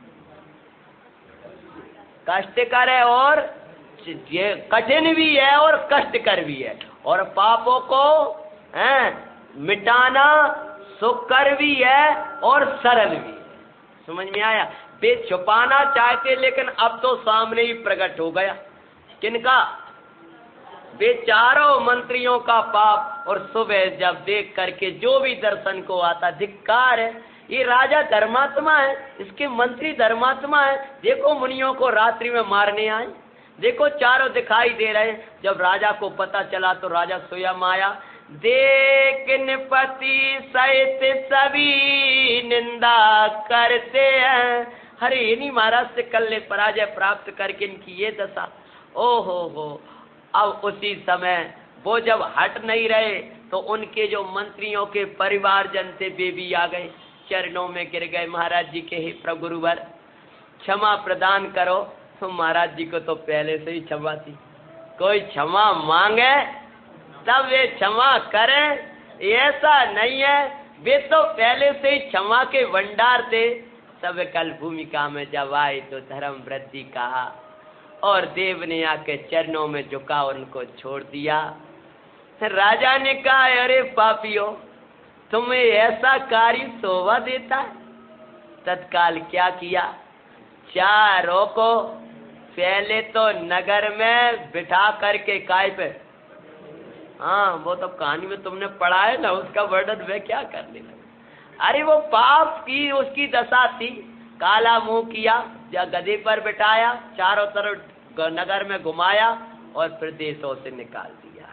कष्टकर है और कठिन भी है और कष्टकर भी है, और पापों को मिटाना सुखकर भी है और सरल भी है। समझ में आया? वे छुपाना चाहते लेकिन अब तो सामने ही प्रकट हो गया। किनका? वे चारों मंत्रियों का पाप। और सुबह जब देख करके जो भी दर्शन को आता, धिक्कार है, ये राजा धर्मात्मा है, इसके मंत्री धर्मात्मा है। देखो मुनियों को रात्रि में मारने आए, देखो चारों दिखाई दे रहे। जब राजा को पता चला तो राजा स्वयं आया। देख निपति सहित सभी निंदा करते हैं। अरे इन्हीं महाराज से कल पराजय प्राप्त करके इनकी ये दशा। ओहो हो। अब उसी समय वो जब हट नहीं रहे तो उनके जो मंत्रियों के परिवारजन थे वे भी आ गए, चरणों में गिर गए। महाराज जी के ही प्रभुवर क्षमा प्रदान करो। तो महाराज जी को तो पहले से ही क्षमा थी, कोई क्षमा मांगे तब वे क्षमा करें, ऐसा नहीं है। वे तो पहले से ही क्षमा के भंडार थे। सब कल भूमिका में जब आए तो धर्म वृद्धि कहा और देव ने आके चरणों में झुका, उनको छोड़ दिया। राजा ने कहा अरे पापियों, तुम्हें ऐसा कार्य शोभा देता है? तत्काल क्या किया? चारों को पहले तो नगर में बिठा करके काय पे, हाँ वो तो कहानी में तुमने पढ़ा है ना, उसका वर्णन वे क्या करने लगा। अरे वो पाप की उसकी दशा थी, काला मुंह किया, या गधे पर बिठाया, चारों तरफ नगर में घुमाया और फिर देशों से निकाल दिया।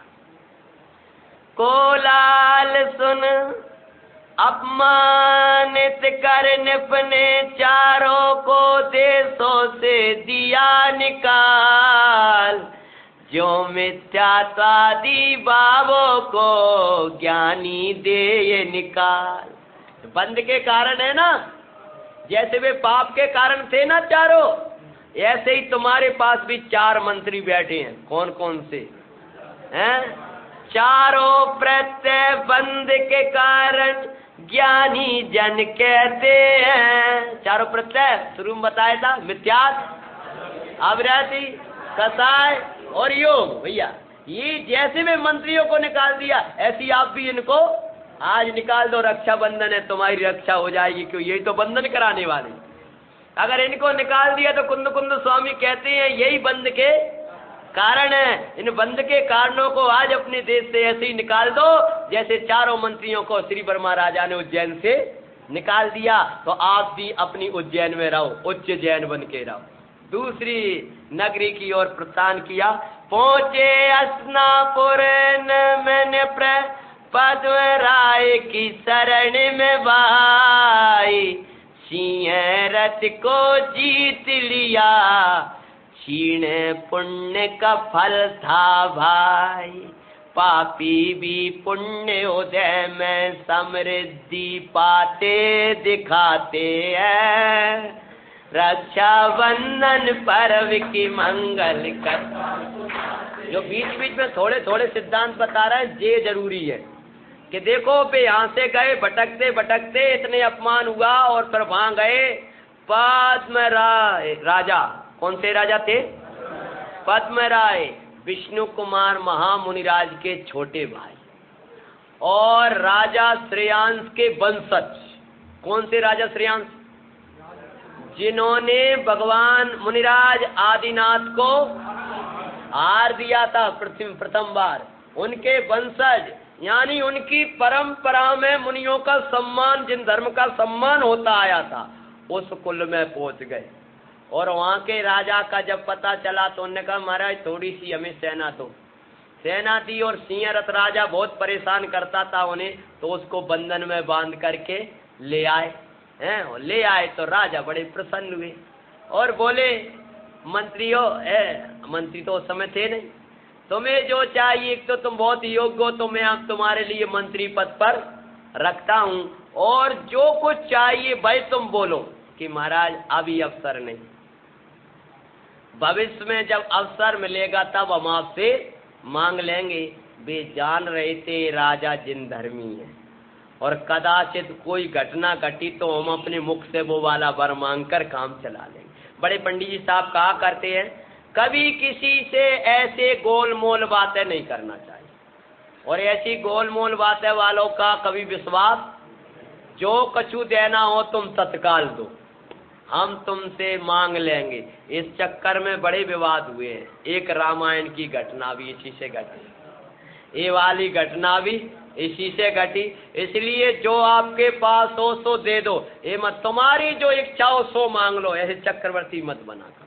कोलाल सुन अपमानित कर निपने चारों को देशों से दिया निकाल। जो मिथ्यात्वादी भावों को ज्ञानी दे ये निकाल। बंद के कारण है ना, जैसे वे पाप के कारण थे ना चारों, ऐसे ही तुम्हारे पास भी 4 मंत्री बैठे हैं। कौन कौन से हैं? चारों प्रत्यय बंद के कारण ज्ञानी जन कहते हैं। चारों प्रत्यय शुरू में बताया था, मिथ्यात्व, अविरति, कसाय और योग। भैया ये जैसे में मंत्रियों को निकाल दिया, ऐसी आप भी इनको आज निकाल दो, रक्षाबंधन है, तुम्हारी रक्षा हो जाएगी, क्यों? यही तो बंधन कराने वाले। अगर इनको निकाल दिया तो कुंद कुंद स्वामी कहते हैं यही बंध के कारण है। इन बंध के कारणों को आज अपने देश से ऐसे ही निकाल दो जैसे चारों मंत्रियों को श्री वर्मा राजा ने उज्जैन से निकाल दिया। तो आप भी अपनी उज्जैन में रहो, उच्च जैन बन के रहो। दूसरी नगरी की ओर प्रस्थान किया। पहुंचे अस्नापुर मैंने पद्म राय की शरण में भाई, सिंह रथ को जीत लिया, क्षीण पुण्य का फल था भाई। पापी भी पुण्य उदय में समृद्धि पाते दिखाते हैं, रक्षाबंधन पर्व की मंगल कर। जो बीच बीच में थोड़े थोड़े सिद्धांत बता रहे हैं, ये जरूरी है कि देखो पे यहाँ से गए भटकते भटकते इतने अपमान हुआ और फिर वहां गए पद्म राय राजा। कौन से राजा थे? पद्म राय, विष्णु कुमार महामुनिराज के छोटे भाई और राजा श्रेयांश के वंशज। कौन से राजा श्रेयांश? जिन्होंने भगवान मुनिराज आदिनाथ को हार दिया था प्रथम बार। उनके वंशज यानी उनकी परंपरा में मुनियों का सम्मान, जिन धर्म का सम्मान होता आया था, उस कुल में पहुंच गए। और वहां के राजा का जब पता चला तो उन्होंने कहा महाराज थोड़ी सी हमें सेना दी। और सिंह रथ राजा बहुत परेशान करता था उन्हें, तो उसको बंधन में बांध करके ले आए हैं। ले आए तो राजा बड़े प्रसन्न हुए और बोले मंत्रियों, मंत्री तो उस समय थे नहीं, तुम्हें जो चाहिए, तो तुम बहुत योग्य हो, तो मैं अब तुम्हारे लिए मंत्री पद पर रखता हूं, और जो कुछ चाहिए भाई तुम बोलो। कि महाराज अभी अवसर नहीं, भविष्य में जब अवसर मिलेगा तब हम आपसे मांग लेंगे। वे जान रहे थे राजा जिन धर्मी है, और कदाचित कोई घटना घटी तो हम अपने मुख से वो वाला वर मांग कर काम चला लेंगे। बड़े पंडित जी साहब कहा करते हैं, कभी किसी से ऐसे गोलमोल बातें नहीं करना चाहिए, और ऐसी गोलमोल बातें वालों का कभी विश्वास। जो कछु देना हो तुम तत्काल दो, हम तुमसे मांग लेंगे। इस चक्कर में बड़े विवाद हुए हैं। एक रामायण की घटना भी इसी से घटी, ये वाली घटना भी इसी से घटी। इसलिए जो आपके पास हो सो दे दो, ये मत तुम्हारी जो इच्छा हो सो मांग लो, ऐसे चक्रवर्ती मत बना कर।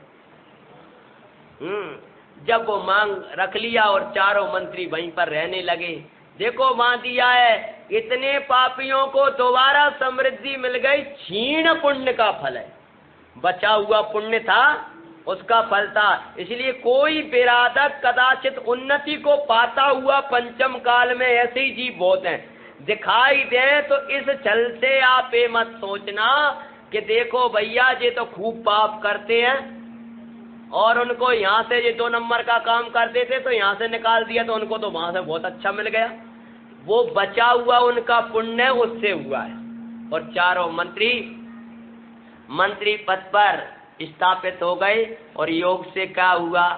जब वो मांग रख लिया और चारों मंत्री वहीं पर रहने लगे। देखो वहां दिया है, इतने पापियों को दोबारा समृद्धि मिल गई, क्षीण पुण्य का फल है। बचा हुआ पुण्य था उसका फल था। इसलिए कोई बिरादर कदाचित उन्नति को पाता हुआ पंचम काल में ऐसे ही जीव बहुत हैं, दिखाई दे तो इस छल से आप ये मत सोचना कि देखो भैया ये तो खूब पाप करते हैं और उनको यहाँ से ये 2 नंबर का काम करते थे तो यहाँ से निकाल दिया तो उनको तो वहां से बहुत अच्छा मिल गया। वो बचा हुआ उनका पुण्य उससे हुआ है। और चारों मंत्री पद पर स्थापित हो गए। और योग से क्या हुआ?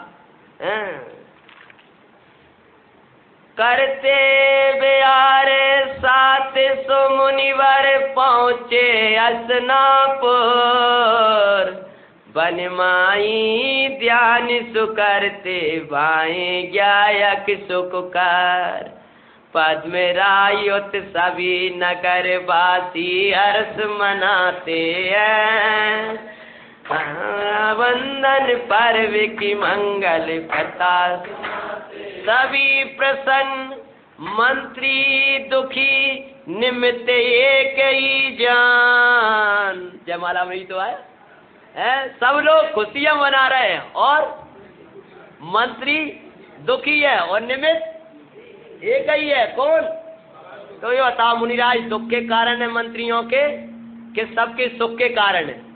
करते बिहारे 700 मुनिवर पहुंचे अस्नापुर, बनमाई ध्यान सुकरते भाई गायक सुख कर, पद्म रायुत सभी नगर वासी हर्ष मनाते हैं, वंदन पर्व की मंगल कथा सभी प्रसन्न, मंत्री दुखी निमित्त एक ही जान। जयमाला में तो आया है, सब लोग खुशियां मना रहे हैं और मंत्री दुखी है और निमित्त एक ही है। कौन? तो ये बता, मुनिराज दुख के कारण है मंत्रियों के कि सबके सुख के कारण है?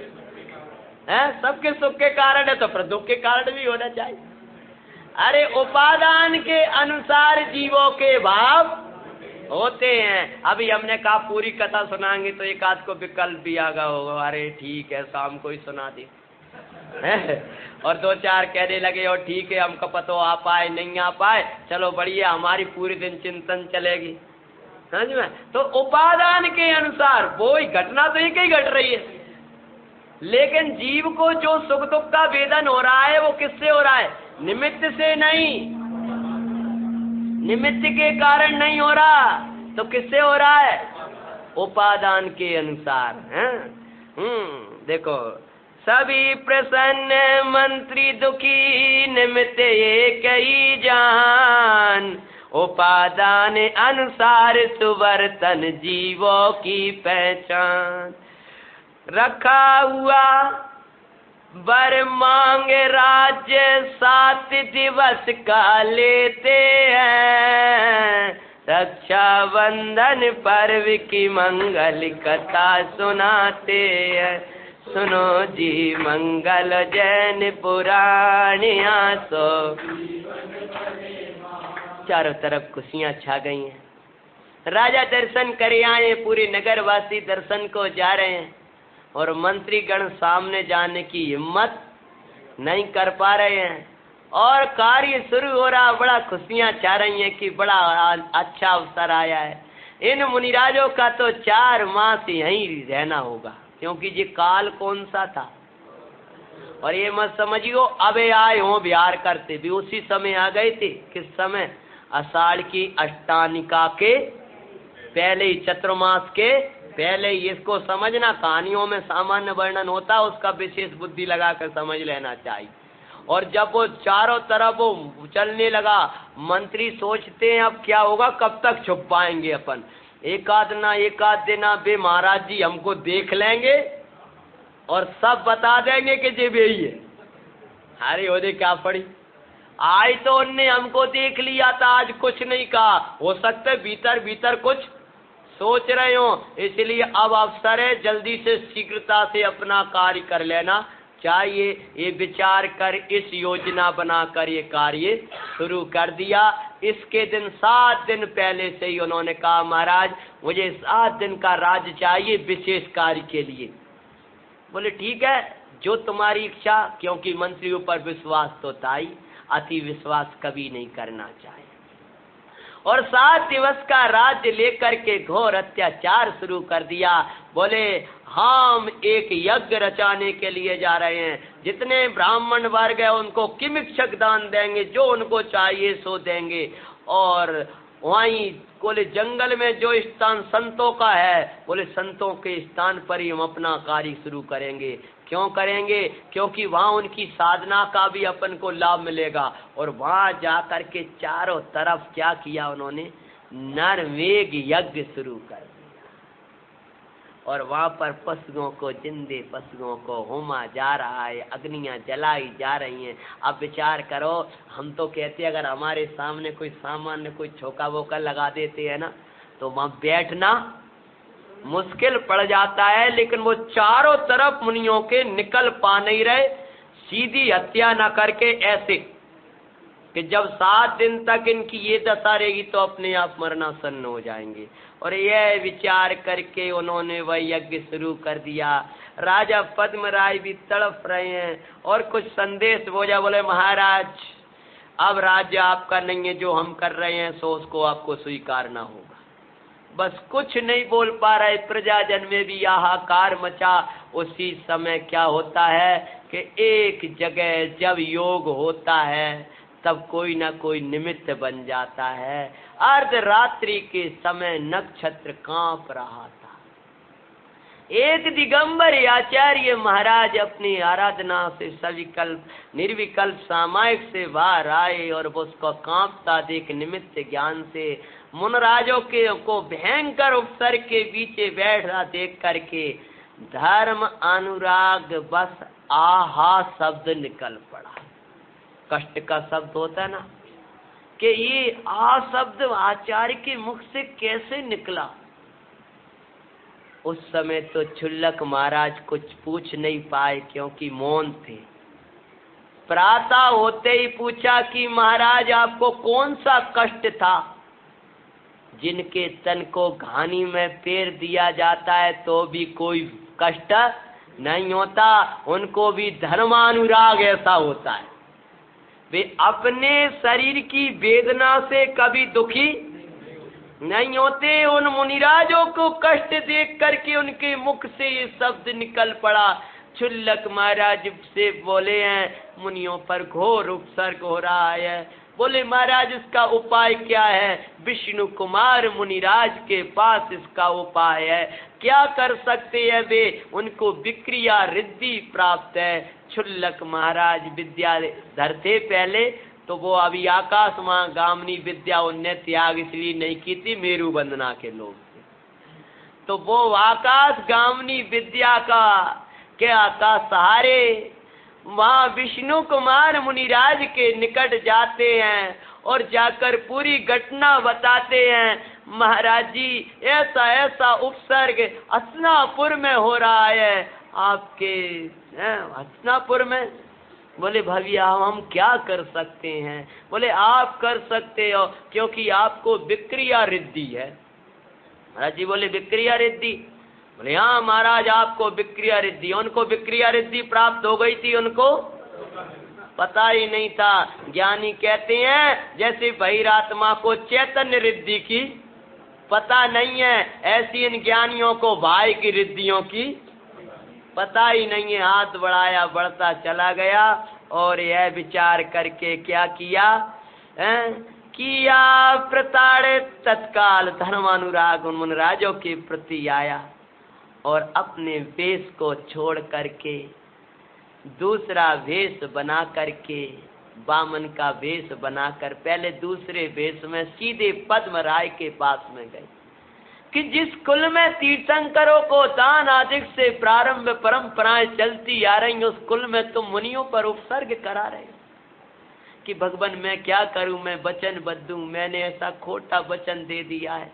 सबके सुख के कारण है तो फिर दुख के कारण भी होना चाहिए। अरे उपादान के अनुसार जीवों के भाव होते हैं। अभी हमने कहा पूरी कथा सुनाएंगे तो एक आध को विकल्प भी आ गया होगा, अरे ठीक है शाम को ही सुना दी और 2-4 कहने लगे और ठीक है हमको पता आ पाए नहीं आ पाए, चलो बढ़िया हमारी पूरी दिन चिंतन चलेगी। समझ में? तो उपादान के अनुसार वो घटना तो एक ही घट रही है, लेकिन जीव को जो सुख दुख का वेदन हो रहा है वो किससे हो रहा है? निमित्त से नहीं, निमित्त के कारण नहीं हो रहा, तो किससे हो रहा है? उपादान के अनुसार है। देखो, सभी प्रसन्न मंत्री दुखी, निमित्त एक ही जान, उपादान अनुसार सुवर्तन जीवों की पहचान। रखा हुआ वर मांगे राज्य, 7 दिवस का लेते हैं, रक्षा बंधन पर्व की मंगल कथा सुनाते हैं। सुनो जी मंगल जैन पुराणिया सो। चारों तरफ खुशियां छा गई हैं। राजा दर्शन करे आए, पूरे नगर वासी दर्शन को जा रहे हैं, और मंत्री गण सामने जाने की हिम्मत नहीं कर पा रहे हैं, और कार्य शुरू हो रहा। बड़ा खुशियां छा रही हैं कि बड़ा अच्छा अवसर आया है। इन मुनिराजों का तो 4 मास यहीं रहना होगा, क्योंकि ये काल कौन सा था। और ये मत समझियो अबे आए हो बिहार करते, भी उसी समय आ गए थे। किस समय? आषाढ़ की अष्टानिका के पहले ही, चतुर्मास के पहले ही। इसको समझना, कहानियों में सामान्य वर्णन होता है, उसका विशेष बुद्धि लगाकर समझ लेना चाहिए। और जब वो चारों तरफ वो चलने लगा, मंत्री सोचते हैं अब क्या होगा, कब तक छुप पाएंगे अपन। एक आध दिन बे महाराज जी हमको देख लेंगे और सब बता देंगे कि जे वे ही है। अरे होदे क्या पड़ी, आज तो उनने हमको देख लिया था, आज कुछ नहीं कहा। हो सकता है भीतर भीतर कुछ सोच रहे हो, इसलिए अब अवसर है, जल्दी से शीघ्रता से अपना कार्य कर लेना चाहिए। ये विचार कर, इस योजना बनाकर ये कार्य शुरू कर दिया। इसके दिन 7 दिन पहले से ही उन्होंने कहा, महाराज मुझे 7 दिन का राज्य चाहिए विशेष कार्य के लिए। बोले ठीक है, जो तुम्हारी इच्छा, क्योंकि मंत्रियों पर विश्वास तो था ही, अति विश्वास कभी नहीं करना चाहिए। और 7 दिवस का राज्य लेकर के घोर अत्याचार शुरू कर दिया। बोले हम एक यज्ञ रचाने के लिए जा रहे हैं, जितने ब्राह्मण वर्ग है उनको किमिक्षक दान देंगे, जो उनको चाहिए सो देंगे। और वहीं बोले जंगल में जो स्थान संतों का है, बोले संतों के स्थान पर ही हम अपना कार्य शुरू करेंगे। क्यों करेंगे? क्योंकि वहाँ उनकी साधना का भी अपन को लाभ मिलेगा। और वहाँ जाकर के चारों तरफ क्या किया उन्होंने? नरमेघ यज्ञ शुरू कर दिया। और वहाँ पर पशुओं को, जिंदे पशुओं को होमा जा रहा है, अग्नियां जलाई जा रही हैं। अब विचार करो, हम तो कहते हैं अगर हमारे सामने कोई सामान्य कोई छोका वोका लगा देते हैं ना, तो वहाँ बैठना मुश्किल पड़ जाता है। लेकिन वो चारों तरफ मुनियों के निकल पा नहीं रहे, सीधी हत्या न करके ऐसे कि जब 7 दिन तक इनकी ये दशा रहेगी तो अपने आप मरना सन्न हो जाएंगे। और यह विचार करके उन्होंने वह यज्ञ शुरू कर दिया। राजा पद्मराय भी तड़प रहे हैं और कुछ संदेश बोझा। बोले महाराज अब राज्य आपका नहीं है, जो हम कर रहे हैं सो उसको आपको स्वीकारना होगा। बस कुछ नहीं बोल पा रहे, प्रजाजन में भी हाहाकार मचा। उसी समय क्या होता है कि एक जगह जब योग होता है तब कोई ना कोई निमित्त बन जाता है। अर्धरात्रि के समय नक्षत्र कांप रहा था। एक दिगंबर आचार्य महाराज अपनी आराधना से सविकल्प निर्विकल्प सामायिक से बाहर आए और उसको कांपता देख निमित्त ज्ञान से मुनराजों के को भयंकर उपसर के पीछे बैठा देख करके धर्म अनुराग बस आहा शब्द निकल पड़ा। कष्ट का शब्द होता है ना, कि ये आ शब्द आचार्य के मुख से कैसे निकला। उस समय तो छुल्लक महाराज कुछ पूछ नहीं पाए क्योंकि मौन थे। प्रातः होते ही पूछा कि महाराज आपको कौन सा कष्ट था? जिनके तन को घानी में पैर दिया जाता है तो भी कोई कष्ट नहीं होता, उनको भी धर्मानुराग ऐसा होता है। वे अपने शरीर की वेदना से कभी दुखी नहीं होते। उन मुनिराजों को कष्ट देख करके उनके मुख से ये शब्द निकल पड़ा। क्षुल्लक महाराज से बोले हैं, मुनियों पर घोर उपसर्ग हो रहा है। बोले महाराज इसका उपाय क्या है? विष्णु कुमार मुनिराज के पास इसका उपाय है। क्या कर सकते हैं वे? उनको विक्रिया रिद्धि प्राप्त है। क्षुल्लक महाराज विद्या धरते पहले तो वो अभी आकाश मां गामनी विद्या उनने त्याग इसलिए नहीं की थी, मेरु वंदना के लोग थे। तो वो आकाश गामनी विद्या का सहारे वहां विष्णु कुमार मुनिराज के निकट जाते हैं और जाकर पूरी घटना बताते हैं। महाराज जी ऐसा ऐसा उपसर्ग हस्तिनापुर में हो रहा है। आपके हस्तिनापुर में? बोले भैया हम क्या कर सकते हैं? बोले आप कर सकते हो क्योंकि आपको विक्रिया रिद्धि है। महाराज जी बोले विक्रिया रिद्धि? बोले हाँ महाराज आपको विक्रिया रिद्धि। उनको विक्रिया रिद्धि प्राप्त हो गई थी, उनको पता ही नहीं था। ज्ञानी कहते हैं जैसे बहिरात्मा को चैतन्य रिद्धि की पता नहीं है, ऐसी इन ज्ञानियों को भाई की रिद्धियों की पता ही नहीं है। हाथ बढ़ाया, बढ़ता चला गया और यह विचार करके क्या किया? किया प्रताड़ित तत्काल धर्मानुराग उन मुनिराजों के प्रति आया और अपने वेश को छोड़ करके दूसरा वेश बना करके, बामन का वेश बनाकर पहले दूसरे वेश में सीधे पद्मराय के पास में गए कि जिस कुल में तीर्थंकरों को दान आदि से प्रारंभ परंपराएं चलती आ रही, उस कुल में तुम मुनियों पर उपसर्ग करा रहे हो कि भगवान मैं क्या करूं, मैं वचन बद्ध हूं, मैंने ऐसा खोटा वचन दे दिया है।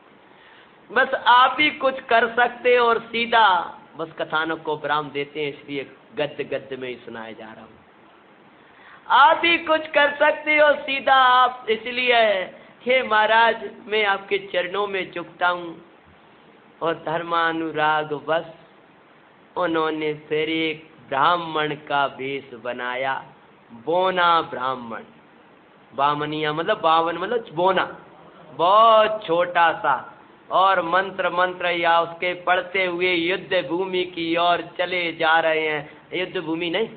बस आप ही कुछ कर सकते हो और सीधा बस कथानक को विराम देते हैं, इसलिए गद्य गद्य में ही सुनाया जा रहा हूं। आप ही कुछ कर सकते हो सीधा आप, इसलिए हे महाराज मैं आपके चरणों में झुकता हूं। और धर्मानुराग बस उन्होंने फिर एक ब्राह्मण का वेश बनाया, बोना ब्राह्मण। बामनिया मतलब बावन मतलब बोना, बहुत छोटा सा, और मंत्र या उसके पढ़ते हुए युद्ध भूमि की ओर चले जा रहे हैं। युद्ध भूमि नहीं,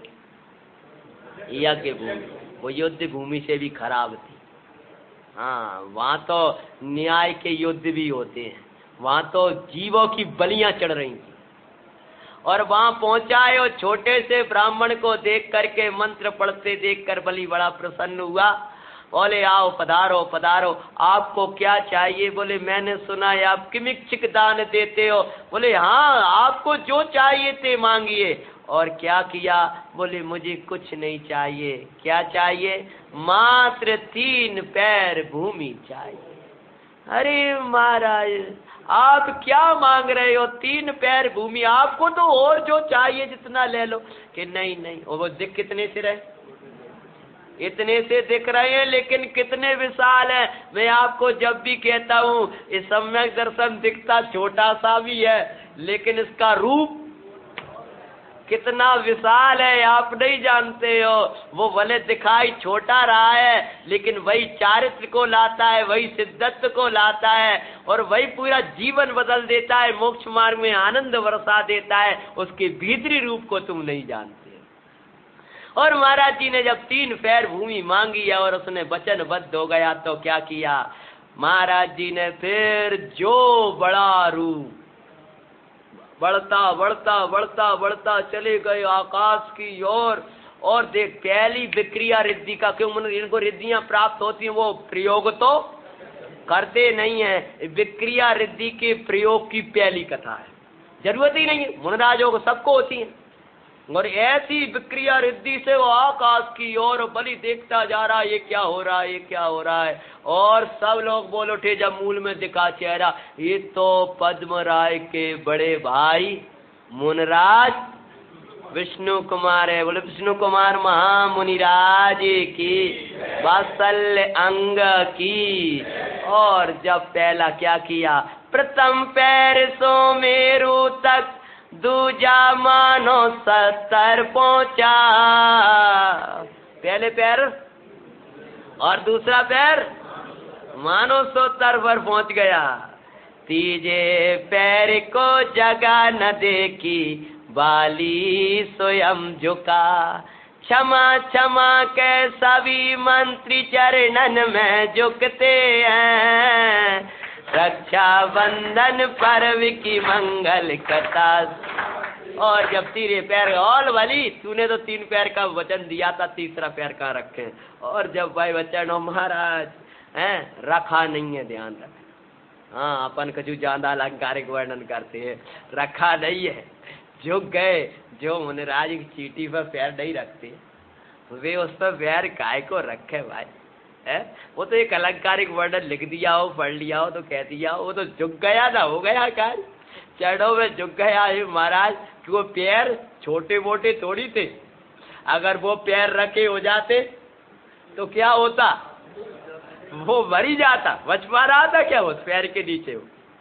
यज्ञ भूमि, वो युद्ध भूमि से भी खराब थी। हाँ वहाँ तो न्याय के युद्ध भी होते हैं, वहाँ तो जीवों की बलियां चढ़ रही थी। और वहाँ पहुंचाए और छोटे से ब्राह्मण को देख करके मंत्र पढ़ते देखकर बलि बड़ा प्रसन्न हुआ। बोले आओ पधारो पधारो, आपको क्या चाहिए? बोले मैंने सुना है आप किमिच्छिक दान देते हो। बोले हाँ आपको जो चाहिए थे मांगिए। और क्या किया? बोले मुझे कुछ नहीं चाहिए। क्या चाहिए? मात्र 3 पैर भूमि चाहिए। अरे महाराज आप क्या मांग रहे हो? 3 पैर भूमि, आपको तो और जो चाहिए जितना ले लो। कि नहीं नहीं, वो दिख कितने से रहे? इतने से दिख रहे हैं, लेकिन कितने विशाल है। मैं आपको जब भी कहता हूँ इस सम्यक दर्शन दिखता छोटा सा भी है, लेकिन इसका रूप कितना विशाल है आप नहीं जानते हो। वो भले दिखाई छोटा रहा है, लेकिन वही चारित्र को लाता है, वही सिद्धत्व को लाता है, और वही पूरा जीवन बदल देता है, मोक्ष मार्ग में आनंद बरसा देता है। उसके भीतरी रूप को तुम नहीं जानते। और महाराज जी ने जब 3 पैर भूमि मांगी और उसने वचनबद्ध हो गया, तो क्या किया? महाराज जी ने फिर जो बड़ा रूप बढ़ता बढ़ता बढ़ता बढ़ता चले गए आकाश की ओर। और देख पहली विक्रिया रिद्धि का, क्यों इनको रिद्धियां प्राप्त होती हैं, वो प्रयोग तो करते नहीं है। विक्रिया रिद्धि के प्रयोग की पहली कथा है, जरूरत ही नहीं है, मुनिराजों को सबको होती है। और ऐसी विक्रिया रिद्धि से वो आकाश की ओर बलि देखता जा रहा है, ये क्या हो रहा है, ये क्या हो रहा है। और सब लोग बोल उठे जब मूल में दिखा चेहरा, ये तो पद्मराय के बड़े भाई मुनिराज विष्णु कुमार है। बोले विष्णु कुमार महामुनिराज की वात्सल्य अंग की। और जब पहला क्या किया? प्रथम पैर सो मेरु तक, दूजा मानो 70 पहुंचा। पहले पैर और दूसरा पैर मानो सो तर पर पहुंच गया। तीजे पैर को जगह न देखी, बाली स्वयं झुका। क्षमा क्षमा के सभी मंत्री चरणन में झुकते हैं, रक्षा बंधन पर्व की मंगल कथा। और जब तेरे पैर ऑल वाली, तूने तो 3 पैर का वचन दिया था, तीसरा पैर कहाँ रखे? और जब भाई वचन हो महाराज हैं, रखा नहीं है, ध्यान रख। हाँ, अपन कछु ज्यादा अलंकारिक वर्णन करते हैं, रखा नहीं है। झुक गए। जो मुनिराज की चीटी पर पैर नहीं रखते, वे उस पर पैर काय को रखे भाई? है वो तो एक अलंकारिक वर्णन लिख दिया हो, पढ़ लिया हो तो कह दिया हो, वो तो झुक गया ना, हो गया कार्य। चरणों में झुक गया है महाराज, कि वो पैर छोटे मोटे थोड़ी थे। अगर वो पैर रखे हो जाते तो क्या होता? वो मरी जाता, बच पा रहा था क्या उस पैर के नीचे?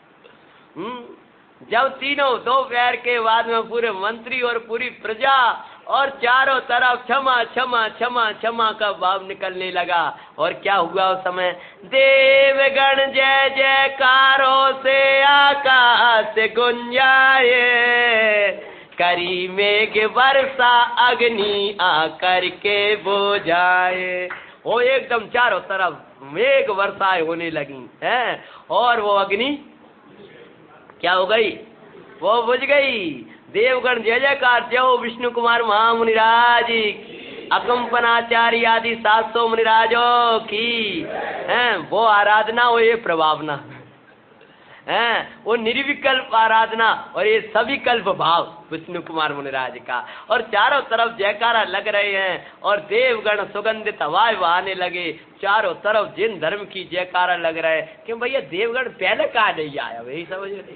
जब तीनों 2 पैर के बाद में पूरे मंत्री और पूरी प्रजा और चारों तरफ क्षमा क्षमा क्षमा क्षमा का भाव निकलने लगा। और क्या हुआ उस समय? देवगण जय जयकारों से आकाश गुंजाए, करी मेघ वर्षा अग्नि आकर के बुझाए। वो एकदम चारों तरफ मेघ वर्षाएं होने लगी हैं, और वो अग्नि क्या हो गई? वो बुझ गई। देवगण जय जयकार, जय हो विष्णु कुमार महामुनिराज, अकंपनाचार्य आदि 700 मुनिराजों की हैं वो आराधना, वो ये प्रभावना हैं, वो निर्विकल्प आराधना और ये सभी कल्प भाव विष्णु कुमार मुनिराज का। और चारों तरफ जयकारा लग रहे हैं और देवगण सुगंधित हवाएं बहाने लगे। चारों तरफ जिन धर्म की जयकारा लग रहा है कि भैया देवगण पहले कहा नहीं आया, वही समझ नहीं।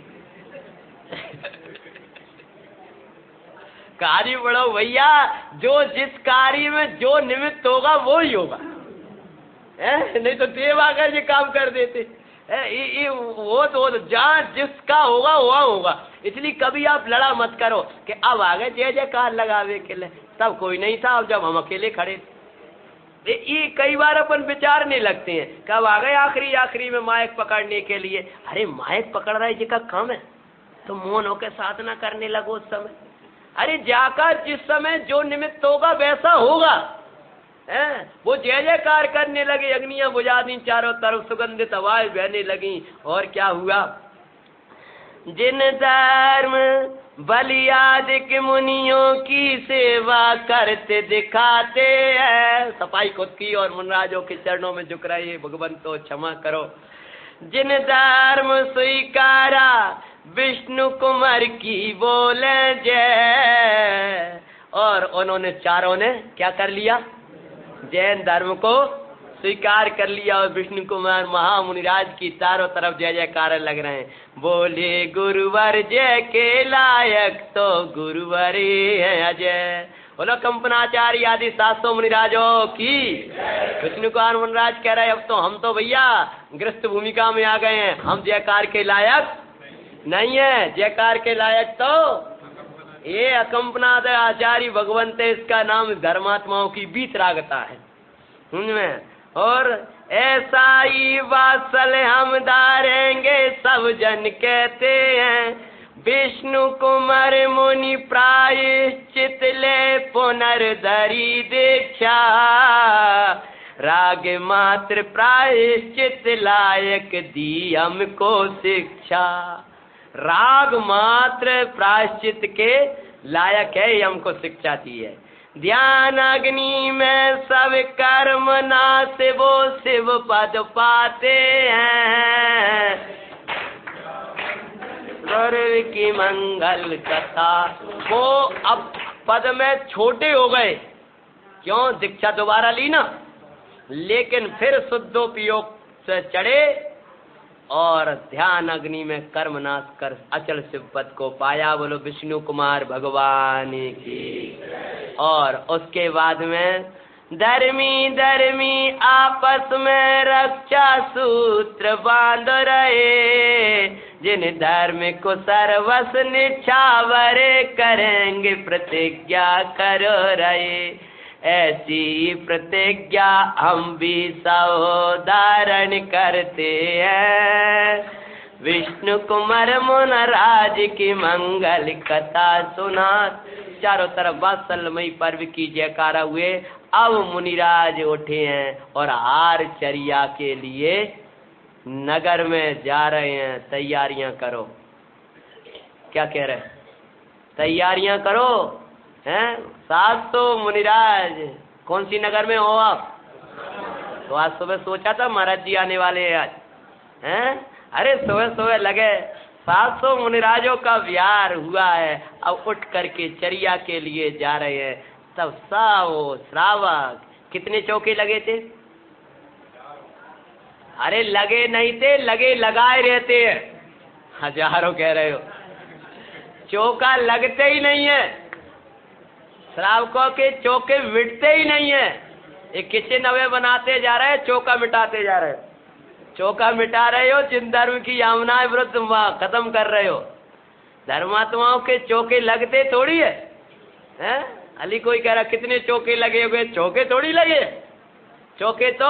कार्य बढ़ो भैया, जो जिस कार्य में जो निमित्त होगा वो ही होगा, नहीं तो देव आकर ये काम कर देते। वो तो जहाँ जिसका होगा वहाँ होगा। इसलिए कभी आप लड़ा मत करो कि अब आ गए जय जयकार लगावे के लिए, तब कोई नहीं था, अब जब हम अकेले खड़े थे। ये कई बार अपन विचारने लगते हैं, कब आ गए आखिरी में माइक पकड़ने के लिए। अरे माइक पकड़ रहा है जी का काम है, तो मौन होकर साधना करने लगो उस समय। अरे जाकर जिस समय जो निमित्त होगा वैसा होगा। वो जय जयकार करने लगे, अग्नियां बुझा दी, चारों तरफ सुगंधित हवाएं बहने लगी। और क्या हुआ? जिन धर्म बलियादिक मुनियों की सेवा करते दिखाते हैं, सफाई खुद की और मुनराजों के चरणों में झुक रहे, भगवंत तो क्षमा करो। जिन धर्म स्वीकारा विष्णु कुमार की बोले जय, और उन्होंने चारों ने क्या कर लिया? जैन धर्म को स्वीकार कर लिया और विष्णु कुमार महामुनिराज की चारों तरफ जय जयकार लग रहे हैं। बोले गुरुवर जय के लायक तो गुरुवर है अजय। बोलो कंपनाचार्य आदि 700 मुनिराजों की। विष्णु कुमार मुनिराज कह रहे अब तो हम तो भैया ग्रस्त भूमिका में आ गए हैं, हम जयकार के लायक नहीं है। जयकार के लायक तो ये अकंपनाद आचार्य भगवंत, इसका नाम धर्मात्माओं की बीतरागता है उनमें। और ऐसा ही वात्सल हम धारेंगे सब जन कहते हैं, विष्णु कुमार मुनि प्रायश्चित ले पुनर्धरी दीक्षा, राग मात्र प्रायश्चित लायक दी हमको शिक्षा। राग मात्र प्रायश्चित के लायक है, हमको शिक्षा दी है। ध्यान अग्नि में सब कर्म नाश वो शिव पद पाते हैं, गुरु की मंगल कथा। वो अब पद में छोटे हो गए, क्यों? दीक्षा दोबारा ली ना, लेकिन फिर शुद्धोपयोग से चढ़े और ध्यान अग्नि में कर्म नाश कर अचल शिव पद को पाया। बोलो विष्णु कुमार भगवान की। और उसके बाद में धर्मी धर्मी आपस में रक्षा सूत्र बांध रहे, जिन धर्म को सर्वस निछावर करेंगे प्रतिज्ञा करो रहे। ऐसी प्रतिज्ञा हम भी सब धारण करते हैं। विष्णु कुमार मुनराज की मंगल कथा सुना। चारों तरफ वात्सल्यमयी पर्व की जयकारा हुए। अब मुनिराज उठे हैं और हार चर्या के लिए नगर में जा रहे हैं। तैयारियां करो। क्या कह रहे हैं? तैयारियां करो हैं। 700 मुनिराज। कौन सी नगर में हो आप? तो आज सुबह सोचा था महाराज जी आने वाले हैं आज, हैं? अरे सुबह सुबह लगे 700 मुनिराजों का विहार हुआ है। अब उठ करके चर्या के लिए जा रहे हैं। तब सब श्रावक कितने चौके लगे थे? अरे लगे नहीं थे, लगे लगाए रहते हैं। हजारों कह रहे हो। चौका लगते ही नहीं है। श्रावकों के चौके मिटते ही नहीं है। एक किचन नवे बनाते जा रहे हैं, चौका मिटाते जा रहे हैं। चौका मिटा रहे हो, जिन धर्म की यामनाएं विरुद्ध खत्म कर रहे हो। धर्मात्माओं के चौके लगते थोड़ी है, हैं? अली कोई कह रहा कितने चौके लगे हुए? चौके थोड़ी लगे। चौके तो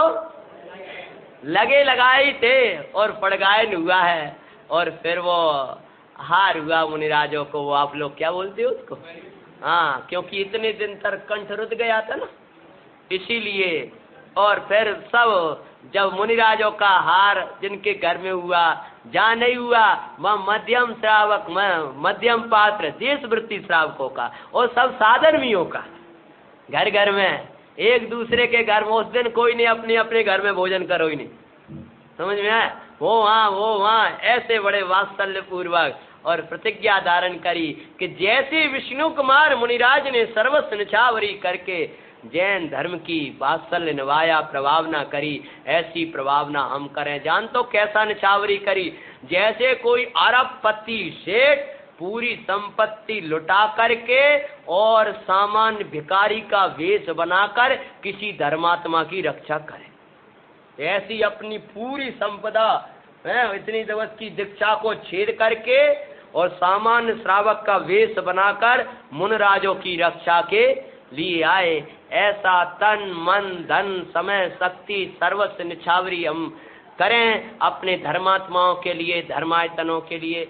लगे लगाए ही थे और पड़गायन हुआ है। और फिर वो हार हुआ मुनिराजों को। वो आप लोग क्या बोलते हो उसको? हाँ, क्योंकि इतने दिन तक कंठ रुध गया था ना, इसीलिए। और फिर सब जब मुनिराजों का हार जिनके घर में हुआ, जहाँ नहीं हुआ वह मध्यम श्रावक, मध्यम पात्र देशवृत्ति श्रावकों का और सब साधर्मियों का घर घर में, एक दूसरे के घर में। उस दिन कोई नहीं अपने अपने घर में भोजन करो ही नहीं, समझ में आया? वो वहाँ ऐसे बड़े वात्सल्य पूर्वक और प्रतिज्ञा धारण करी कि जैसे विष्णु कुमार मुनिराज ने सर्वस्व निछावरी करके जैन धर्म की वात्सल्य निभाया, प्रभावना करी, ऐसी प्रभावना हम करें। जान तो कैसा निछावरी करी? जैसे कोई अरबपति सेठ पूरी संपत्ति लुटा करके और सामान्य भिखारी का वेश बनाकर किसी धर्मात्मा की रक्षा करे। ऐसी अपनी पूरी संपदा इतनी जगत की दीक्षा को छेद करके और सामान्य श्रावक का वेश बनाकर मुनराजों की रक्षा के लिए आए। ऐसा तन मन धन समय शक्ति सर्वस्व निछावरी हम करें अपने धर्मात्माओं के लिए, धर्मायतनों के लिए,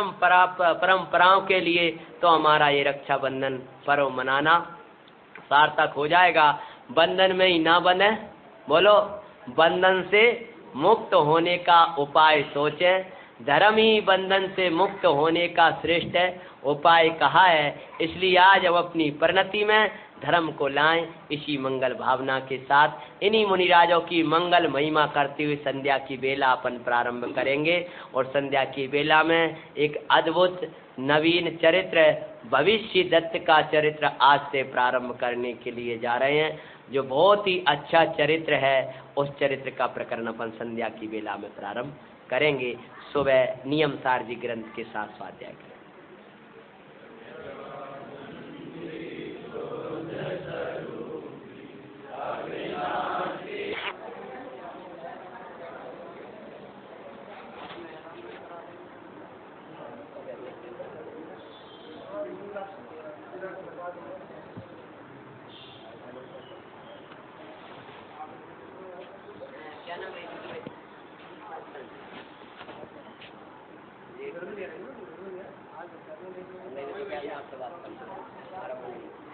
परंपराओं के लिए, तो हमारा ये रक्षाबंधन पर्व मनाना सार्थक हो जाएगा। बंधन में ही ना बने, बोलो बंधन से मुक्त होने का उपाय सोचें। धर्म ही बंधन से मुक्त होने का श्रेष्ठ उपाय कहा है। इसलिए आज अब अपनी परिणति में धर्म को लाएं। इसी मंगल भावना के साथ इन्हीं मुनिराजों की मंगल महिमा करते हुए संध्या की बेला अपन प्रारंभ करेंगे। और संध्या की बेला में एक अद्भुत नवीन चरित्र भविष्य दत्त का चरित्र आज से प्रारंभ करने के लिए जा रहे हैं, जो बहुत ही अच्छा चरित्र है। उस चरित्र का प्रकरण अपन संध्या की बेला में प्रारंभ करेंगे। सुबह नियम सार जी ग्रंथ के साथ स्वाध्याय करें। आपसे बात करना